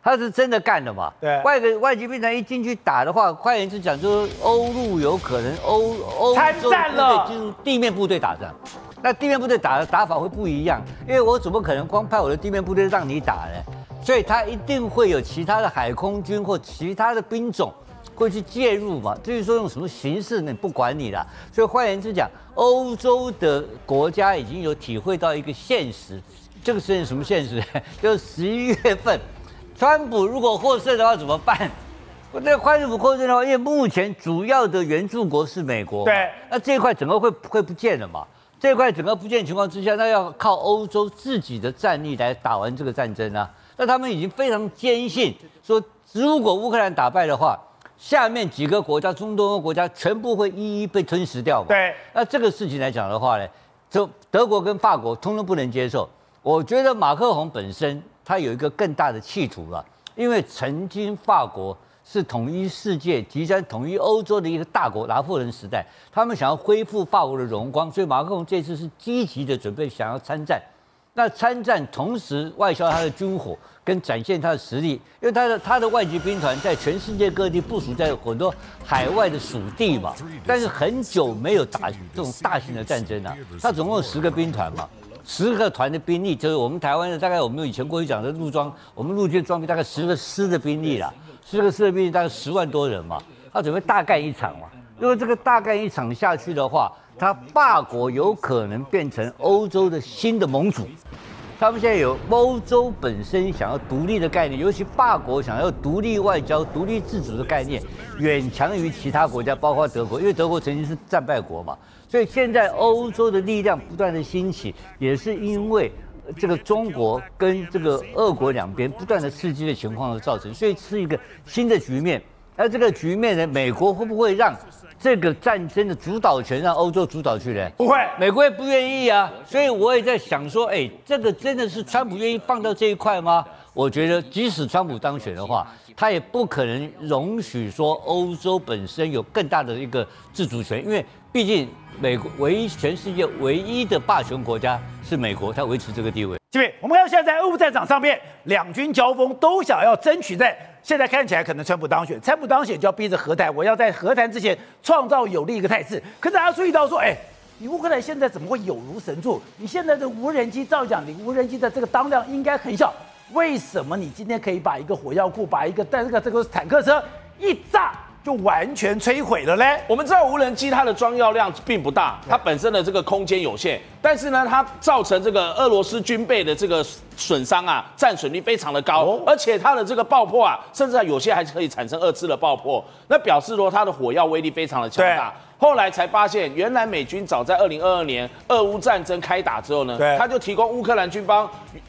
他是真的干的嘛？ 对， 外籍兵团一进去打的话，换言之讲，就是欧陆有可能欧参战了， 进入地面部队打仗。那地面部队打法会不一样，因为我怎么可能光派我的地面部队让你打呢？所以他一定会有其他的海空军或其他的兵种会去介入嘛。至于说用什么形式，你不管你啦。所以换言之讲，欧洲的国家已经有体会到一个现实，这个是什么现实？就是11月份。川普如果获胜的话怎么办？那川普获胜的话，因为目前主要的援助国是美国， 对， 那这一块整个会不见了嘛？这一块整个不见的情况之下，那要靠欧洲自己的战力来打完这个战争啊。那他们已经非常坚信，说如果乌克兰打败的话，下面几个国家，中东欧国家全部会一一被吞噬掉嘛。 对， 那这个事情来讲的话呢，就德国跟法国通通不能接受。我觉得马克宏本身他有一个更大的企图了，因为曾经法国是统一世界、即将统一欧洲的一个大国，拿破仑时代，他们想要恢复法国的荣光，所以马克宏这次是积极的准备想要参战。那参战同时外销他的军火跟展现他的实力，因为他的外籍兵团在全世界各地部署在很多海外的属地嘛，但是很久没有打这种大型的战争啊。他总共有10个兵团嘛。10个团的兵力，就是我们台湾的大概我们以前过去讲的陆装，我们陆军装备大概10个师的兵力啦，10个师的兵力大概10万多人嘛，他准备大干一场嘛。如果这个大干一场下去的话，他法国有可能变成欧洲的新的盟主。他们现在有欧洲本身想要独立的概念，尤其法国想要独立外交、独立自主的概念，远强于其他国家，包括德国，因为德国曾经是战败国嘛。所以现在欧洲的力量不断的兴起，也是因为这个中国跟这个俄国两边不断的刺激的情况而造成，所以是一个新的局面。而这个局面呢，美国会不会让这个战争的主导权让欧洲主导去呢？ 不会， 美国也不愿意啊。所以我也在想说，这个真的是川普愿意放到这一块吗？我觉得，即使川普当选的话，他也不可能容许说欧洲本身有更大的一个自主权，因为毕竟美国全世界唯一的霸权国家是美国，它维持这个地位。 这边我们看到现在在俄乌战场上面，两军交锋都想要争取在现在看起来可能川普当选，川普当选就要逼着和谈，我要在和谈之前创造有利一个态势。可是大家注意到说，你乌克兰现在怎么会有如神助？你现在的无人机，照讲你无人机的这个当量应该很小，为什么你今天可以把一个火药库，把一个这个坦克车一炸就完全摧毁了嘞？ 我们知道无人机它的装药量并不大，它本身的这个空间有限，但是呢，它造成这个俄罗斯军备的这个损伤啊，战损率非常的高，而且它的这个爆破啊，甚至有些还可以产生2次的爆破，那表示说它的火药威力非常的强大。后来才发现，原来美军早在2022年俄乌战争开打之后呢，他就提供乌克兰军方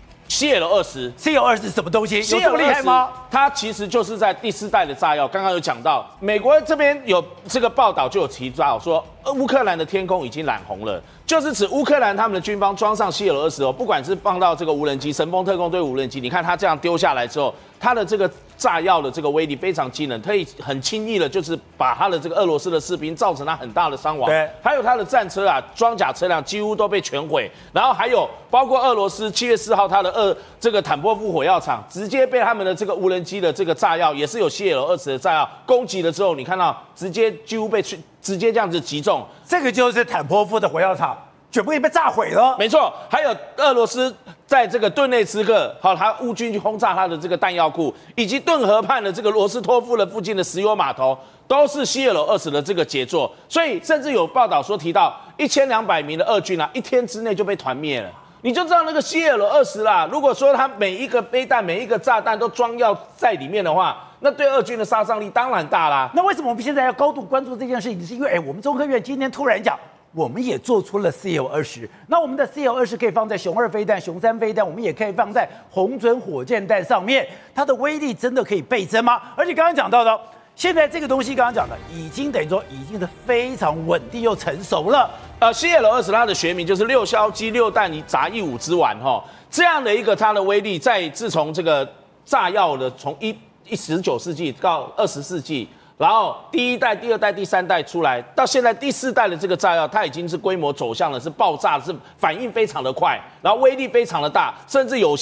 CL-20，CL-20 是什么东西？有这么厉害吗？ 它其实就是在第4代的炸药。刚刚有讲到，美国这边有这个报道就有提到说，乌克兰的天空已经染红了，就是指乌克兰他们的军方装上CL-20不管是放到这个无人机神风特工队无人机，你看它这样丢下来之后，它的这个炸药的这个威力非常惊人，可以很轻易的，就是把他的这个俄罗斯的士兵造成他很大的伤亡。 对， 还有他的战车啊，装甲车辆几乎都被全毁。然后还有包括俄罗斯7月4号他的这个坦波夫火药厂，直接被他们的这个无人机的这个炸药，也是有CL-20的炸药攻击了之后，你看到直接几乎被直接这样子击中。 这个就是坦波夫的火药厂。全部也被炸毁了。 没错，还有俄罗斯在这个顿内茨克，他乌军去轰炸他的这个弹药库，以及顿河畔的这个罗斯托夫的附近的石油码头，都是CL-20的这个杰作。所以甚至有报道说提到1200名的俄军啊，一天之内就被团灭了。你就知道那个CL-20啦。如果说它每一个飞弹、每一个炸弹都装药在里面的话，那对俄军的杀伤力当然大啦。 那为什么我们现在要高度关注这件事情？是因为我们中科院今天突然讲。我们也做出了CL-20，那我们的CL-20可以放在熊2飞弹、熊3飞弹，我们也可以放在红准火箭弹上面，它的威力真的可以倍增吗？而且刚刚讲到的，现在这个东西刚刚讲的，已经等于说已经是非常稳定又成熟了。 CL-20它的学名就是6硝基6弹杂一武之丸哈，这样的一个它的威力，在自从这个炸药的从19世纪到20世纪。然后第1代、第2代、第3代出来，到现在第4代的这个炸药，它已经是规模走向了，是爆炸，是反应非常的快，然后威力非常的大，甚至有些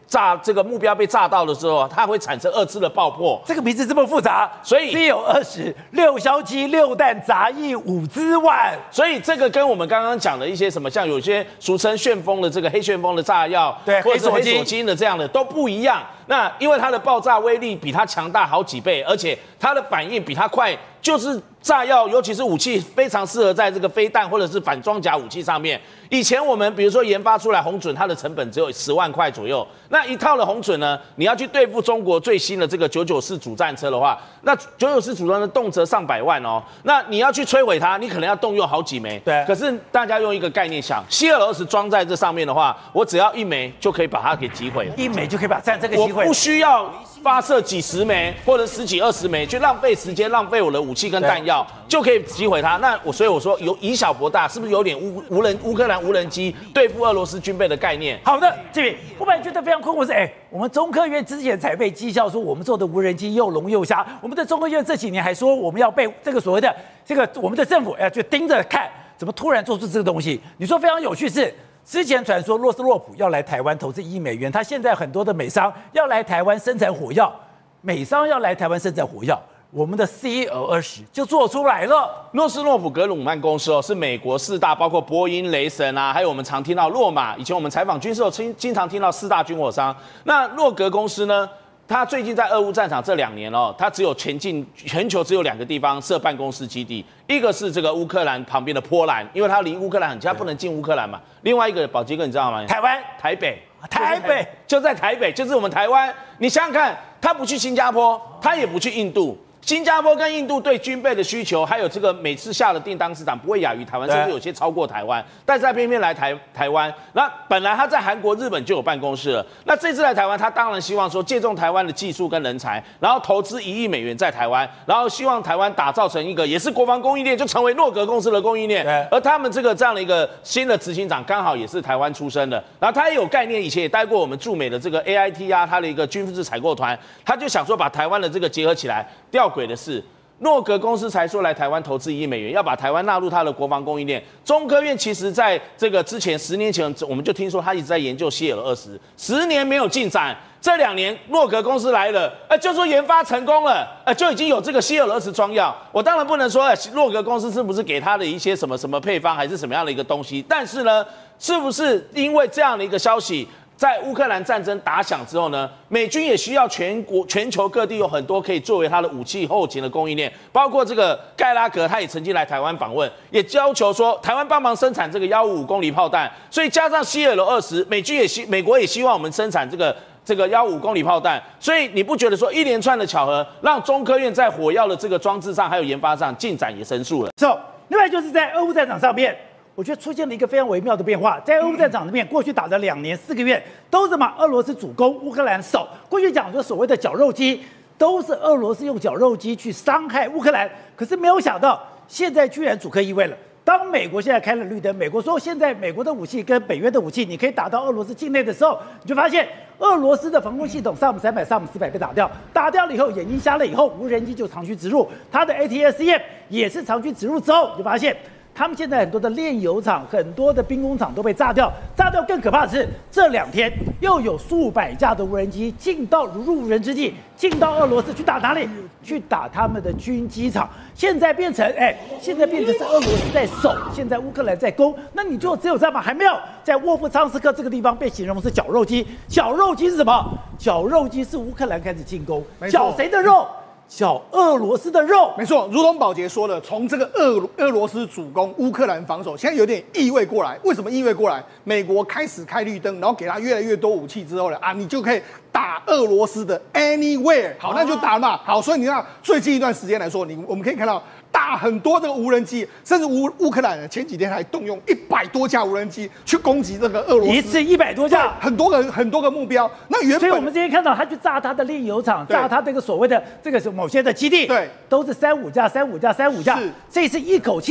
这个目标被炸到的时候，它会产生2次的爆破。 这个名字这么复杂， 所以 C 有20， 6硝基6弹杂役5滋万， 所以这个跟我们刚刚讲的一些什么，像有些俗称旋风的这个黑旋风的炸药， 对， 或者是黑索金的这样的都不一样。那因为它的爆炸威力比它强大好几倍，而且它的反应比它快，就是炸药，尤其是武器，非常适合在这个飞弹或者是反装甲武器上面。以前我们比如说研发出来红准，它的成本只有10万块左右。那一套的红准呢，你要去对付中国最新的这个994主战车的话，那994主战车动辄上百万哦。那你要去摧毁它，你可能要动用好几枚。 对。 可是大家用一个概念想，CL-20装在这上面的话，我只要1枚就可以把它给击毁了 ，1枚就可以把这个击毁。 我不需要发射几十枚或者10几20枚，去浪费时间、浪费我的武器跟弹药，就可以击毁它。那所以我说以小博大，是不是有点乌克兰无人机对付俄罗斯军备的概念？ 好的，这边我本来觉得非常困惑是，我们中科院之前才被讥笑说我们做的无人机又聋又瞎，我们的中科院这几年还说我们要被这个所谓的我们的政府就盯着看，怎么突然做出这个东西？你说非常有趣是。之前传说洛斯洛普要来台湾投资1亿美元，他现在很多的美商要来台湾生产火药，美商要来台湾生产火药，我们的 CL-20就做出来了。 诺斯洛普格鲁曼公司是美国4大，包括波音、雷神啊，还有我们常听到洛马。以前我们采访军事经常听到4大军火商。那洛格公司呢？他最近在俄乌战场这2年哦，他只有全球只有2个地方设办公室基地，一个是这个乌克兰旁边的波兰，因为他离乌克兰很近，他不能进乌克兰嘛。另外一个宝杰哥你知道吗？ 台湾、 台北就在台北，就是我们台湾。你想想看，他不去新加坡，他也不去印度。新加坡跟印度对军备的需求，还有这个每次下的订单市场不会亚于台湾，甚至有些超过台湾。但是他偏偏来台湾，那本来他在韩国、日本就有办公室了。那这次来台湾，他当然希望说借重台湾的技术跟人才，然后投资1亿美元在台湾，然后希望台湾打造成一个也是国防供应链，就成为诺格公司的供应链。而他们这样的一个新的执行长，刚好也是台湾出身的，然后他也有概念，以前也待过我们驻美的这个 AIT 啊，他的一个军事采购团，他就想说把台湾的这个结合起来。吊诡的是，诺格公司才说来台湾投资1亿美元，要把台湾纳入他的国防供应链。中科院其实在这个之前10年前，我们就听说他一直在研究 CL-20，10年没有进展。这2年诺格公司来了，就说研发成功了，就已经有这个 CL-20装药。我当然不能说诺格公司是不是给他的一些什么配方，还是什么样的一个东西，但是呢，是不是因为这样的一个消息？在乌克兰战争打响之后呢，美军也需要全球各地有很多可以作为他的武器后勤的供应链，包括这个盖拉格，他也曾经来台湾访问，也要求说台湾帮忙生产这个155公里炮弹，所以加上 CL-20，美国也希望我们生产这个155公里炮弹，所以你不觉得说一连串的巧合，让中科院在火药的这个装置上还有研发上进展也神速了？ 另外就是在俄乌战场上面。我觉得出现了一个非常微妙的变化，在俄乌战场里面，过去打了2年4个月，都是俄罗斯主攻，乌克兰守。过去讲说所谓的绞肉机，都是俄罗斯用绞肉机去伤害乌克兰。可是没有想到，现在居然主客易位了。当美国现在开了绿灯，美国说现在美国的武器跟北约的武器，你可以打到俄罗斯境内的时候，你就发现俄罗斯的防空系统SAM-300、SAM-400被打掉，打掉了以后，眼睛瞎了以后，无人机就长驱直入，它的 ATACMS 也是长驱直入之后，你就发现。他们现在很多的炼油厂、很多的兵工厂都被炸掉，炸掉更可怕的是，这2天又有数百架的无人机如入无人之地，进到俄罗斯去打哪里？去打他们的军机场。现在变成是俄罗斯在守，现在乌克兰在攻。那你就只有这样吗？还没有，在沃夫昌斯克这个地方被形容是绞肉机。绞肉机是什么？绞肉机是乌克兰开始进攻，绞谁的肉？小俄罗斯的肉， 没错，如同宝杰说的，从这个俄罗斯主攻，乌克兰防守，现在有点意味过来。为什么意味过来？美国开始开绿灯，然后给他越来越多武器之后呢，你就可以打俄罗斯的 anywhere。好，那就打了嘛。好，所以你看最近一段时间来说，我们可以看到打很多这个无人机，甚至乌克兰前几天还动用100多架无人机去攻击这个俄罗斯， 一次100多架， 很多个目标。那所以我们之前看到他去炸他的炼油厂，炸他这个所谓的这个某些的基地， 对， 都是3、5架。这次一口气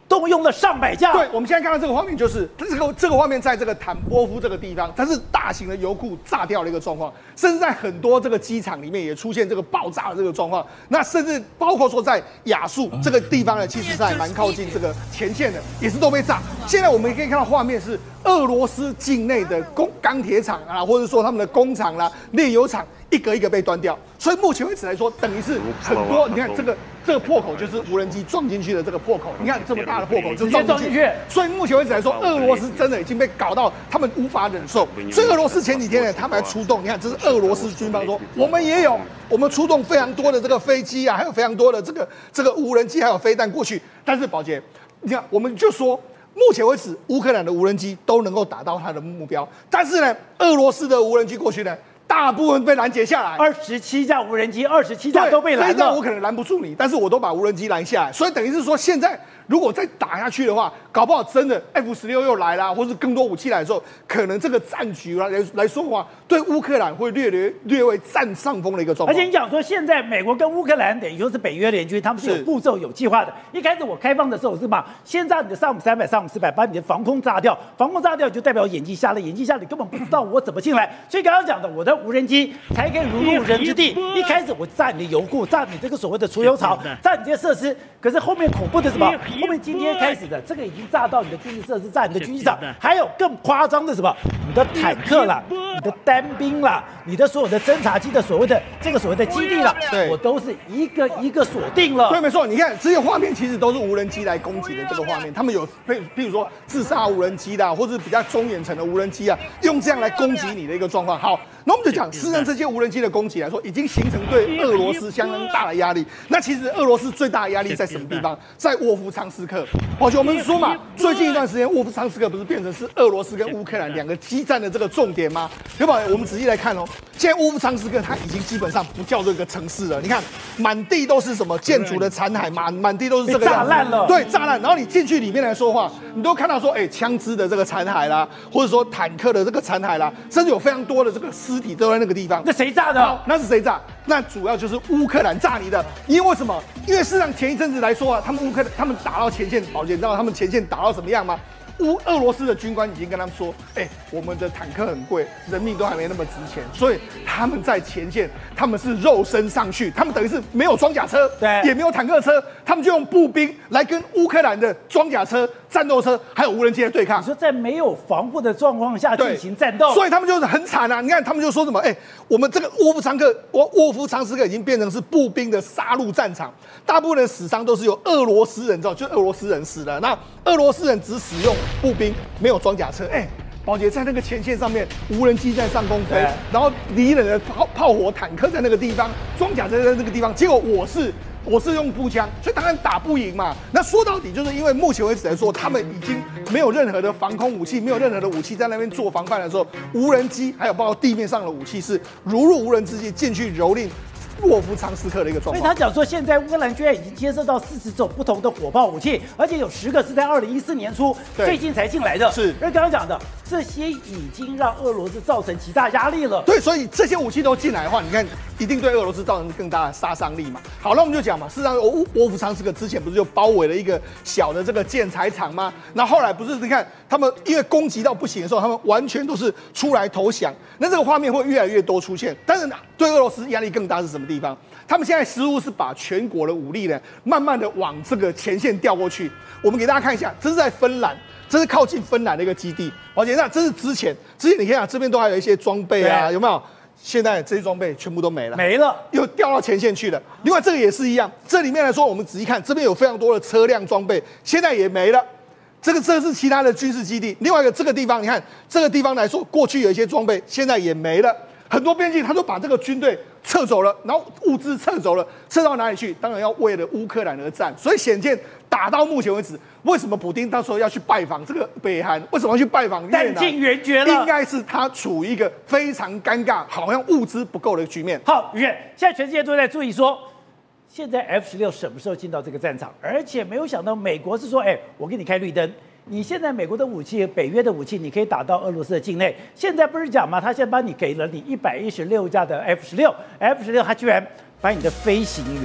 动用了上百架。 对，我们现在看到这个画面，就是这个画面在这个坦波夫这个地方，它是大型的油库炸掉的一个状况，甚至在很多这个机场里面也出现这个爆炸的这个状况。那甚至包括说在亚速这个地方呢，其实是还蛮靠近这个前线的，也是都被炸。现在我们可以看到画面是俄罗斯境内的钢铁厂啊，或者说他们的工厂啦、炼油厂。一个一个被端掉，所以目前为止来说，等于是很多。你看这个破口就是无人机撞进去的这个破口，你看这么大的破口就撞进去。所以目前为止来说，俄罗斯真的已经被搞到他们无法忍受。所以俄罗斯前几天呢，他们还出动，你看这是俄罗斯军方说，我们也有，我们出动非常多的这个飞机啊，还有非常多的这个无人机还有飞弹过去。但是宝杰，你看我们就说。目前为止，乌克兰的无人机都能够达到它的目标，但是呢，俄罗斯的无人机过去呢，大部分被拦截下来。 27架无人机，27架都被拦了。 飞弹我可能拦不住你，但是我都把无人机拦下来，所以等于是说，现在如果再打下去的话，搞不好真的 F16又来啦，或是更多武器来的时候，可能这个战局来说的话，对乌克兰会略微占上风的一个状况。 而且你讲说，现在美国跟乌克兰等于说是北约联军，他们是有步骤、有计划的。一开始我开放的时候是把先炸你的上午300、上午400，把你的防空炸掉，防空炸掉就代表眼睛瞎了，眼睛瞎了你根本不知道我怎么进来。所以刚刚讲的，我的无人机才可以如入人之地。一开始我炸你的油库，炸你这个所谓的储油槽，炸你这些设施。可是后面恐怖的是什么？后面今天开始的这个已经炸到你的军事设施，炸你的军机场，还有更夸张的什么？你的坦克啦，你的单兵啦，你的所有的侦察机的所谓的基地啦，我都是一个一个锁定了。 对，没错。你看这些画面其实都是无人机来攻击的这个画面，他们有譬如说自杀无人机啦，或者比较中远程的无人机啊，用这样来攻击你的一个状况。好，那我们就讲，事实上这些无人机的攻击来说，已经形成对俄罗斯相当大的压力。那其实俄罗斯最大的压力在什么地方？在沃夫昌斯克。而且我们说嘛，最近一段时间，沃夫昌斯克不是变成是俄罗斯跟乌克兰两个激战的这个重点吗？对吧？我们仔细来看哦，现在沃夫昌斯克它已经基本上不叫做一个城市了。你看，满地都是什么建筑的残骸，满地都是这个炸烂了。 对，炸烂。然后你进去里面来说话，你都看到说，枪支的这个残骸啦，或者说坦克的这个残骸啦，甚至有非常多的这个尸体都在那个地方。 那谁炸的？ 那是谁炸？那主要就是乌克兰炸你的。因为什么？因为事实上前一阵子来说啊，他们打到前线，宝姐，你知道他们前线打到什么样吗？俄罗斯的军官已经跟他们说，我们的坦克很贵，人命都还没那么值钱，所以他们在前线，他们是肉身上去，他们等于是没有装甲车， 对， 也没有坦克车，他们就用步兵来跟乌克兰的装甲车、战斗车还有无人机的对抗。 你说在没有防护的状况下进行战斗， 所以他们就是很惨啊！你看，他们就说什么，我们这个沃夫昌斯克已经变成是步兵的杀戮战场，大部分的死伤都是由俄罗斯人，就俄罗斯人死了。那俄罗斯人只使用步兵，没有装甲车。宝杰在那个前线上面，无人机在上空飞，然后敌人的炮火坦克在那个地方，装甲车在那个地方，结果我是用步枪，所以当然打不赢嘛。那说到底，就是因为目前为止来说，他们已经没有任何的防空武器，没有任何的武器在那边做防范的时候，无人机还有包括地面上的武器是如入无人之境进去蹂躏沃夫昌斯克的一个状况。 所以他讲说，现在乌克兰居然已经接受到40种不同的火炮武器，而且有10个是在2014年初最近才进来的。 是， 而刚刚讲的这些已经让俄罗斯造成极大压力了。 对，所以这些武器都进来的话，你看一定对俄罗斯造成更大的杀伤力嘛。好，那我们就讲嘛，事实上沃夫昌斯克之前不是就包围了一个小的这个建材厂吗？那后来不是你看他们因为攻击到不行的时候，他们完全都是出来投降。那这个画面会越来越多出现，但是对俄罗斯压力更大是什么地方？他们现在似乎是把全国的武力呢，慢慢的往这个前线调过去。我们给大家看一下，这是在芬兰，这是靠近芬兰的一个基地。而且那这是之前你看这边都还有一些装备啊，有没有？现在这些装备全部都没了，又调到前线去了。另外这个也是一样，这里面来说，我们仔细看，这边有非常多的车辆装备，现在也没了。这是其他的军事基地。另外一个这个地方，你看这个地方来说，过去有一些装备，现在也没了。很多边境他都把这个军队撤走了，然后物资撤走了，撤到哪里去？当然要为了乌克兰而战。所以显见打到目前为止，为什么普丁到时候要去拜访这个北韩？为什么要去拜访越南？ 弹尽援绝了， 应该是他处于一个非常尴尬，好像物资不够的局面。 好，宇轩，现在全世界都在注意说，现在 F16什么时候进到这个战场？而且没有想到美国是说，我给你开绿灯。你现在美国的武器、北约的武器，你可以打到俄罗斯的境内。现在不是讲吗？他现在帮你给了你116架的F16，它居然把你的飞行员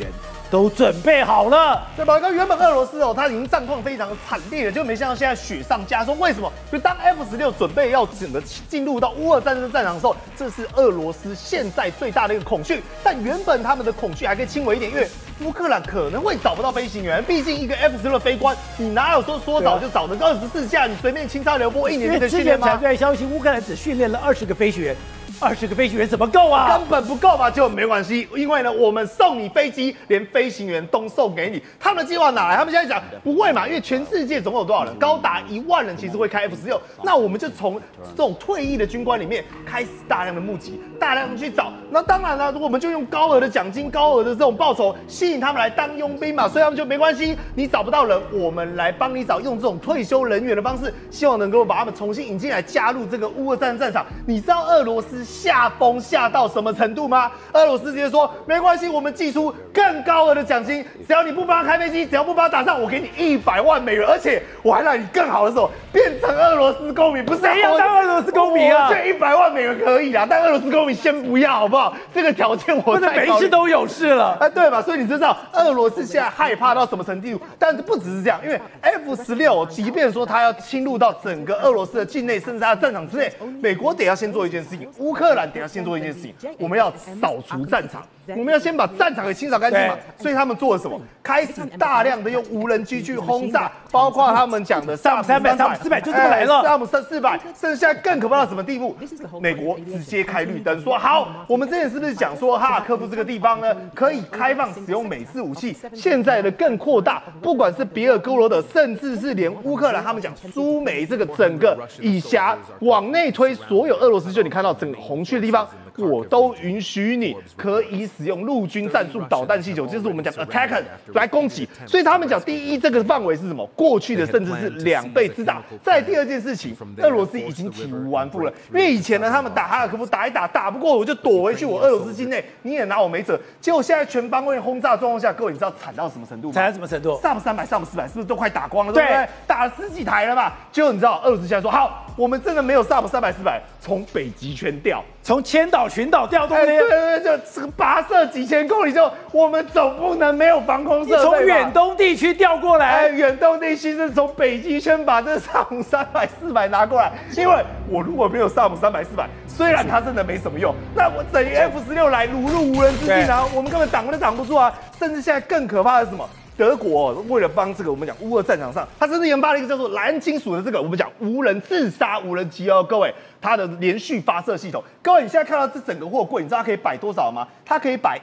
都准备好了。 对吧？那原本俄罗斯哦，他已经战况非常惨烈了，就没想到现在雪上加霜。为什么？就当 F-16准备要整个进入到乌俄战争战场的时候，这是俄罗斯现在最大的一个恐惧。但原本他们的恐惧还可以轻微一点，因为乌克兰可能会找不到飞行员，毕竟一个 F-16的飞官，你哪有说找就找的24架，你随便轻插流波1年的训练吗？ 传出来消息，乌克兰只训练了20个飞行员。20个飞行员怎么够啊？ 根本不够嘛，就没关系，因为呢，我们送你飞机，连飞行员都送给你。他们的计划哪来？他们现在讲不会嘛，因为全世界总共有多少人？高达1万人，其实会开 F-16。那我们就从这种退役的军官里面开始大量的募集，大量的去找。那当然了，我们就用高额的奖金、高额的这种报酬吸引他们来当佣兵嘛。所以他们就没关系，你找不到人，我们来帮你找，用这种退休人员的方式，希望能够把他们重新引进来，加入这个乌俄战场。你知道俄罗斯下风下到什么程度吗？俄罗斯直接说没关系，我们寄出更高额的奖金，只要你不帮他开飞机，只要不帮他打仗，我给你100万美元，而且我还让你更好的时候变成俄罗斯公民，不是谁要当俄罗斯公民啊？ 这100万美元可以啦，但俄罗斯公民先不要好不好？这个条件我再没事都有事了啊，对吧？所以你知道俄罗斯现在害怕到什么程度？但是不只是这样，因为 F-16即便说它要侵入到整个俄罗斯的境内，甚至它的战场之内，美国得要先做一件事情，乌克兰得要先做一件事情，我们要扫除战场，我们要先把战场给清扫干净嘛。所以他们做了什么？开始大量的用无人机去轰炸，包括他们讲的萨姆300、萨姆400就这么来了，萨姆400，甚至现在更可怕到什么地步？美国直接开绿灯，说好，我们之前是不是讲说哈尔科夫这个地方呢，可以开放使用美式武器？现在的更扩大，不管是别尔哥罗德，甚至是连乌克兰，他们讲苏梅这个整个以辖往内推，所有俄罗斯就你看到整个红区的地方，我都允许你可以使用陆军战术导弹系统，就是我们讲 attacker 来攻击。所以他们讲，第一，这个范围是什么？过去的甚至是2倍之大。再第二件事情，俄罗斯已经体无完肤了，因为以前呢，他们打哈尔科夫打一打，打不过我就躲回去我俄罗斯境内，你也拿我没辙。结果现在全方位轰炸状况下，各位你知道惨到什么程度吗？ 惨到什么程度？ 萨姆300、萨姆400是不是都快打光了？对不对？打了10几台了嘛。结果你知道俄罗斯现在说好，我们真的没有萨姆300、400，从北极圈调。 从千岛群岛调动那些， 对，就这个跋涉几千公里，就我们总不能没有防空设备吧？ 从远东地区调过来， 远东地区是从北极圈把这萨姆300、400拿过来，因为我如果没有萨姆300、400，虽然它真的没什么用，那我等于 F-16来如入无人之境啊，我们根本挡都挡不住啊！甚至现在更可怕的是什么？德国为了帮这个我们讲乌俄战场上，他甚至研发了一个叫做蓝金属的这个我们讲无人自杀无人机哦，各位，它的连续发射系统，各位你现在看到这整个货柜，你知道它可以摆多少吗？它可以摆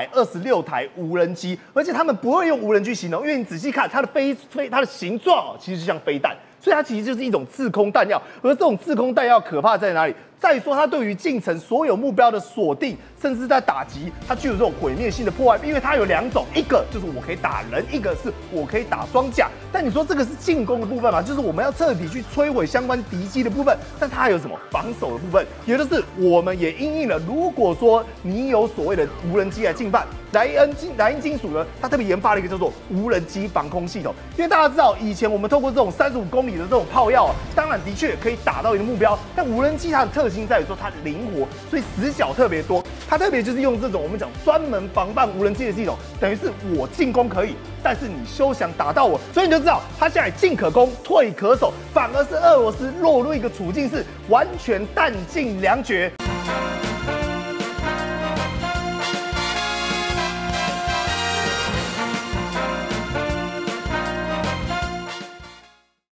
126台无人机，而且他们不会用无人机形容，因为你仔细看它的它的形状其实就像飞弹。所以它其实就是一种制空弹药，而这种制空弹药可怕在哪里？再说它对于近程所有目标的锁定，甚至在打击，它具有这种毁灭性的破坏，因为它有2种，一个就是我可以打人，一个是我可以打装甲。但你说这个是进攻的部分嘛？就是我们要彻底去摧毁相关敌机的部分，但它还有什么防守的部分？也就是我们也因应了，如果说你有所谓的无人机来进犯，莱茵金属呢，它特别研发了一个叫做无人机防空系统，因为大家知道以前我们透过这种35公里的这种炮药当然的确可以打到一个目标，但无人机它的特性在于说它灵活，所以死角特别多。它特别就是用这种我们讲专门防范无人机的系统，等于是我进攻可以，但是你休想打到我，所以你就知道它现在进可攻，退可守，反而是俄罗斯落入一个处境是完全弹尽粮绝。